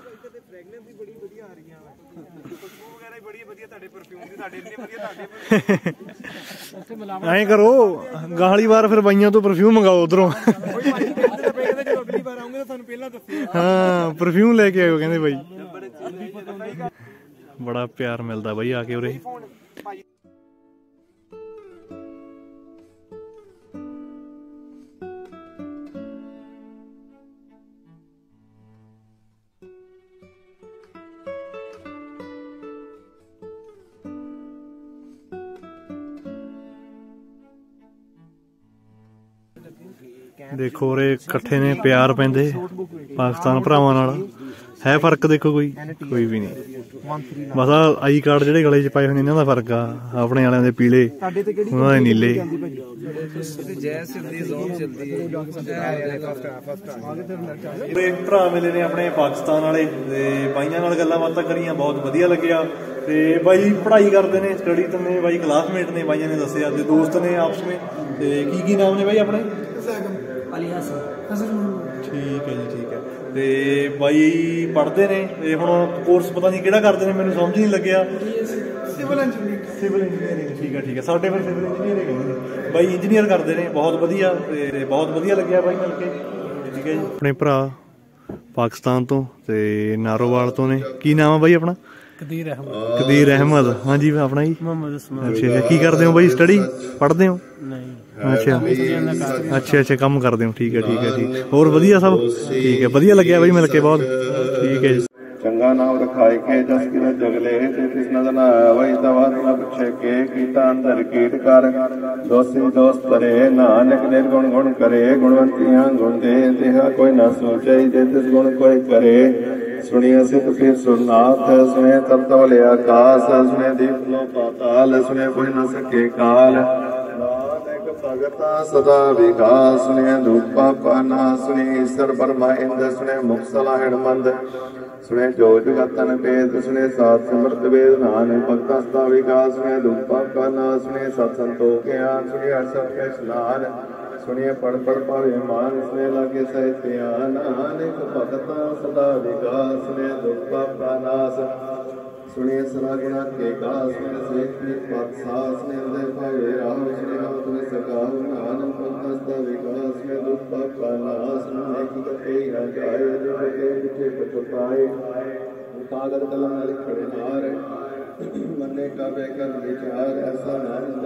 ਐਂ ਕਰੋ ਗਾਲੀ ਵਾਰ ਫਿਰ ਬਾਈਆਂ ਤੋਂ ਪਰਫਿਊਮ ਮੰਗਾਓ ਉਧਰੋਂ। ਹਾਂ ਪਰਫਿਊਮ ਲੈ ਕੇ ਆਇਓ ਕਹਿੰਦੇ ਬਾਈ। ਬੜਾ ਪਿਆਰ ਮਿਲਦਾ ਬਾਈ ਆ ਕੇ ਉਰੇ। ਦੇਖੋ ਰੇ ਇਕੱਠੇ ਨੇ ਪਿਆਰ ਪੈਂਦੇ ਪਾਕਿਸਤਾਨ ਭਰਾਵਾਂ ਨਾਲ। ਹੈ ਫਰਕ ਦੇਖੋ ਕੋਈ ਕੋਈ ਵੀ ਨਹੀਂ, ਬਸ ਆਈ ਕਾਰਡ ਜਿਹੜੇ ਗਲੇ 'ਚ ਪਾਏ ਹੋਏ ਨੇ ਇਹਨਾਂ ਦਾ ਫਰਕ ਆ। ਆਪਣੇ ਵਾਲਿਆਂ ਦੇ ਪੀਲੇ, ਉਹਨਾਂ ਦੇ ਨੀਲੇ। ਭਰਾ ਮਿਲੇ ਨੇ ਆਪਣੇ ਪਾਕਿਸਤਾਨ ਵਾਲੇ ਤੇ ਬਾਈਆਂ ਨਾਲ ਗੱਲਾਂ ਬਾਤਾਂ ਕਰੀਆਂ, ਬਹੁਤ ਵਧੀਆ ਲੱਗਿਆ। ਤੇ ਬਾਈ ਪੜ੍ਹਾਈ ਕਰਦੇ ਨੇ, ਸਟੱਡੀ ਤੇ ਨੇ ਬਾਈ, ਕਲਾਸਮੇਟ ਨੇ ਬਾਈਆਂ ਨੇ ਦੱਸਿਆ, ਤੇ ਦੋਸਤ ਨੇ ਆਪਸ ਵਿੱਚ। ਤੇ ਕੀ ਕੀ ਨਾਮ ਨੇ ਬਾਈ ਆਪਣੇ? ਠੀਕ ਹੈ ਜੀ ਠੀਕ ਹੈ। ਤੇ ਬਾਈ ਪੜ੍ਹਦੇ ਨੇ ਤੇ ਹੁਣ ਕੋਰਸ ਪਤਾ ਨਹੀਂ ਕਿਹੜਾ ਕਰਦੇ ਨੇ, ਮੈਨੂੰ ਸਮਝ ਨਹੀਂ ਲੱਗਿਆ। Civil engineering. ਸਿਵਲ ਇੰਜੀਨੀਅਰਿੰਗ ਠੀਕ ਹੈ ਠੀਕ ਹੈ। ਸਾਡੇ ਫਿਰ ਸਿਵਲ ਇੰਜੀਨੀਅਰਿੰਗ ਕਹਿੰਦੇ ਨੇ ਬਾਈ, ਇੰਜੀਨੀਅਰ ਕਰਦੇ ਨੇ। ਬਹੁਤ ਵਧੀਆ ਤੇ ਬਹੁਤ ਵਧੀਆ ਲੱਗਿਆ ਬਾਈ ਮਿਲ ਕੇ। ਠੀਕ ਹੈ ਜੀ। ਆਪਣੇ ਭਰਾ ਪਾਕਿਸਤਾਨ ਤੋਂ ਤੇ ਨਾਰੋਵਾਲ ਤੋਂ ਨੇ। ਕੀ ਨਾਮ ਆ ਬਾਈ ਆਪਣਾ? ਕਦੀਰ ਅਹਿਮਦ। ਕਦੀਰ ਅਹਿਮਦ। ਹਾਂਜੀ ਆਪਣਾ ਜੀ? ਮੁਹੰਮਦ ਉਸਮਾਨ। ਅੱਛਾ ਅੱਛਾ। ਕੀ ਕਰਦੇ ਹੋ ਬਾਈ? ਸਟੱਡੀ ਪੜ੍ਹਦੇ ਹੋ? ਨਹੀਂ। ਅੱਛਾ ਅੱਛਾ ਅੱਛਾ। ਕੰਮ ਕਰਦੇ ਹੋ। ਠੀਕ ਹੈ ਠੀਕ ਹੈ ਠੀਕ। ਹੋਰ ਵਧੀਆ ਸਭ? ਠੀਕ ਹੈ। ਵਧੀਆ ਲੱਗਿਆ ਬਾਈ ਮਿਲ ਕੇ ਬਹੁਤ। ਠੀਕ ਹੈ ਜੀ। ਚੰਗਾ ਨਾਮ ਰਖਾਇ ਕੇ ਜਸ ਕਿਨ ਜਗਲੇ ਤੇ ਤਿਸ ਨਦਰ ਨਾ ਆਵਈ ਤਵਾ ਨਾ ਪੁੱਛੇ ਕੇ ਕੀਤਾ ਅੰਦਰ ਕੀਟ ਕਰ ਦੋਸੀ ਦੋਸਤ ਤਰੇ ਨਾਨਕ ਨਿਰਗੁਣ ਗੁਣ ਕਰੇ ਗੁਣਵੰਤੀਆਂ ਗੁਣ ਦੇ ਤਿਹਾ ਕੋਈ ਨਾ ਸੋਚੈ ਜੇ ਤਿਸ ਗੁਣ ਕੋਈ ਕਰੇ ਸੁਣੀਏ ਸਿੱਧ ਫਿਰ ਸੁਰਨਾਥ ਸੁਣੇ ਤਬ ਤਵਲੇ ਆਕਾਸ ਸੁਣੇ ਦੀਪ ਲੋ ਪਾਤਾਲ ਸੁਣੇ ਕੋਈ ਨਾ ਸਕੇ ਕਾਲ ਨਾਨਕ ਭਗਤਾ ਸਦਾ ਵਿਕਾਸ ਸੁਣੇ ਧੂਪ ਪਾਪਾ ਨਾ ਸੁਣੀ ਈਸ਼ਰ ਬਰਮਾ ਇੰਦ ਸੁਣੇ ਮੁਖ ਸਲਾਹਣ ਮੰਦ ਸੁਣੇ ਜੋ ਜਗਤਨ ਭੇਦ ਸੁਣੇ ਸਾਤ ਸਿਮਰਤ ਵੇਦ ਨਾਨਕ ਭਗਤਾਂ ਸਦਾ ਵਿਕਾਸ ਸੁਣੇ ਧੂਪਾ ਕਾ ਨਾ ਸੁਣੇ ਸਤ ਸੰਤੋਖ ਗਿਆਨ ਸੁਣੇ ਹਰ ਸਤ ਕੇ ਸਨਾਨ ਸੁਣੀਏ ਪੜ ਪੜ ਪਾਵੇ ਮਾਨ ਸੁਣੇ ਲਾਗੇ ਸਹਿ ਧਿਆਨ ਨਾਨਕ ਭਗਤਾਂ ਸਦਾ ਵਿਕਾਸ ਸੁਣੇ ਧੂਪਾ ਕਾ ਨਾਸ ਸੁਣੀਏ ਸਦਾ ਗੁਣਾ ਕੇ ਕਾਸ ਸੁਣੇ ਸੇਖ ਨਿਤ ਪਤ ਸਾਸ ਨੇ ਅੰਦਰ ਭਾਵੇ ਰਾਮ ਸੁਣੇ ਹਮ ਤੁਮੇ ਸਕਾਉ ਨਾਨਕ ਭਗਤਾਂ ਸਦਾ ਵਿਕਾਸ ਸੁਣੇ ਧੂਪਾ ਕਾ ਨਾਸ ਸੁਣੇ ਕੀ ਕਤੇ ਨਾ ਜਾਏ ਜੋ ਕੇ ਪਿਛੇ ਪਛਤਾਏ ਕਾਗਦ ਕਲਮ ਲਿਖੜੇ ਨਾਰ ਮੰਨੇ ਕਾ ਬੇਕਰ ਵਿਚਾਰ ਐਸਾ ਨਾਮ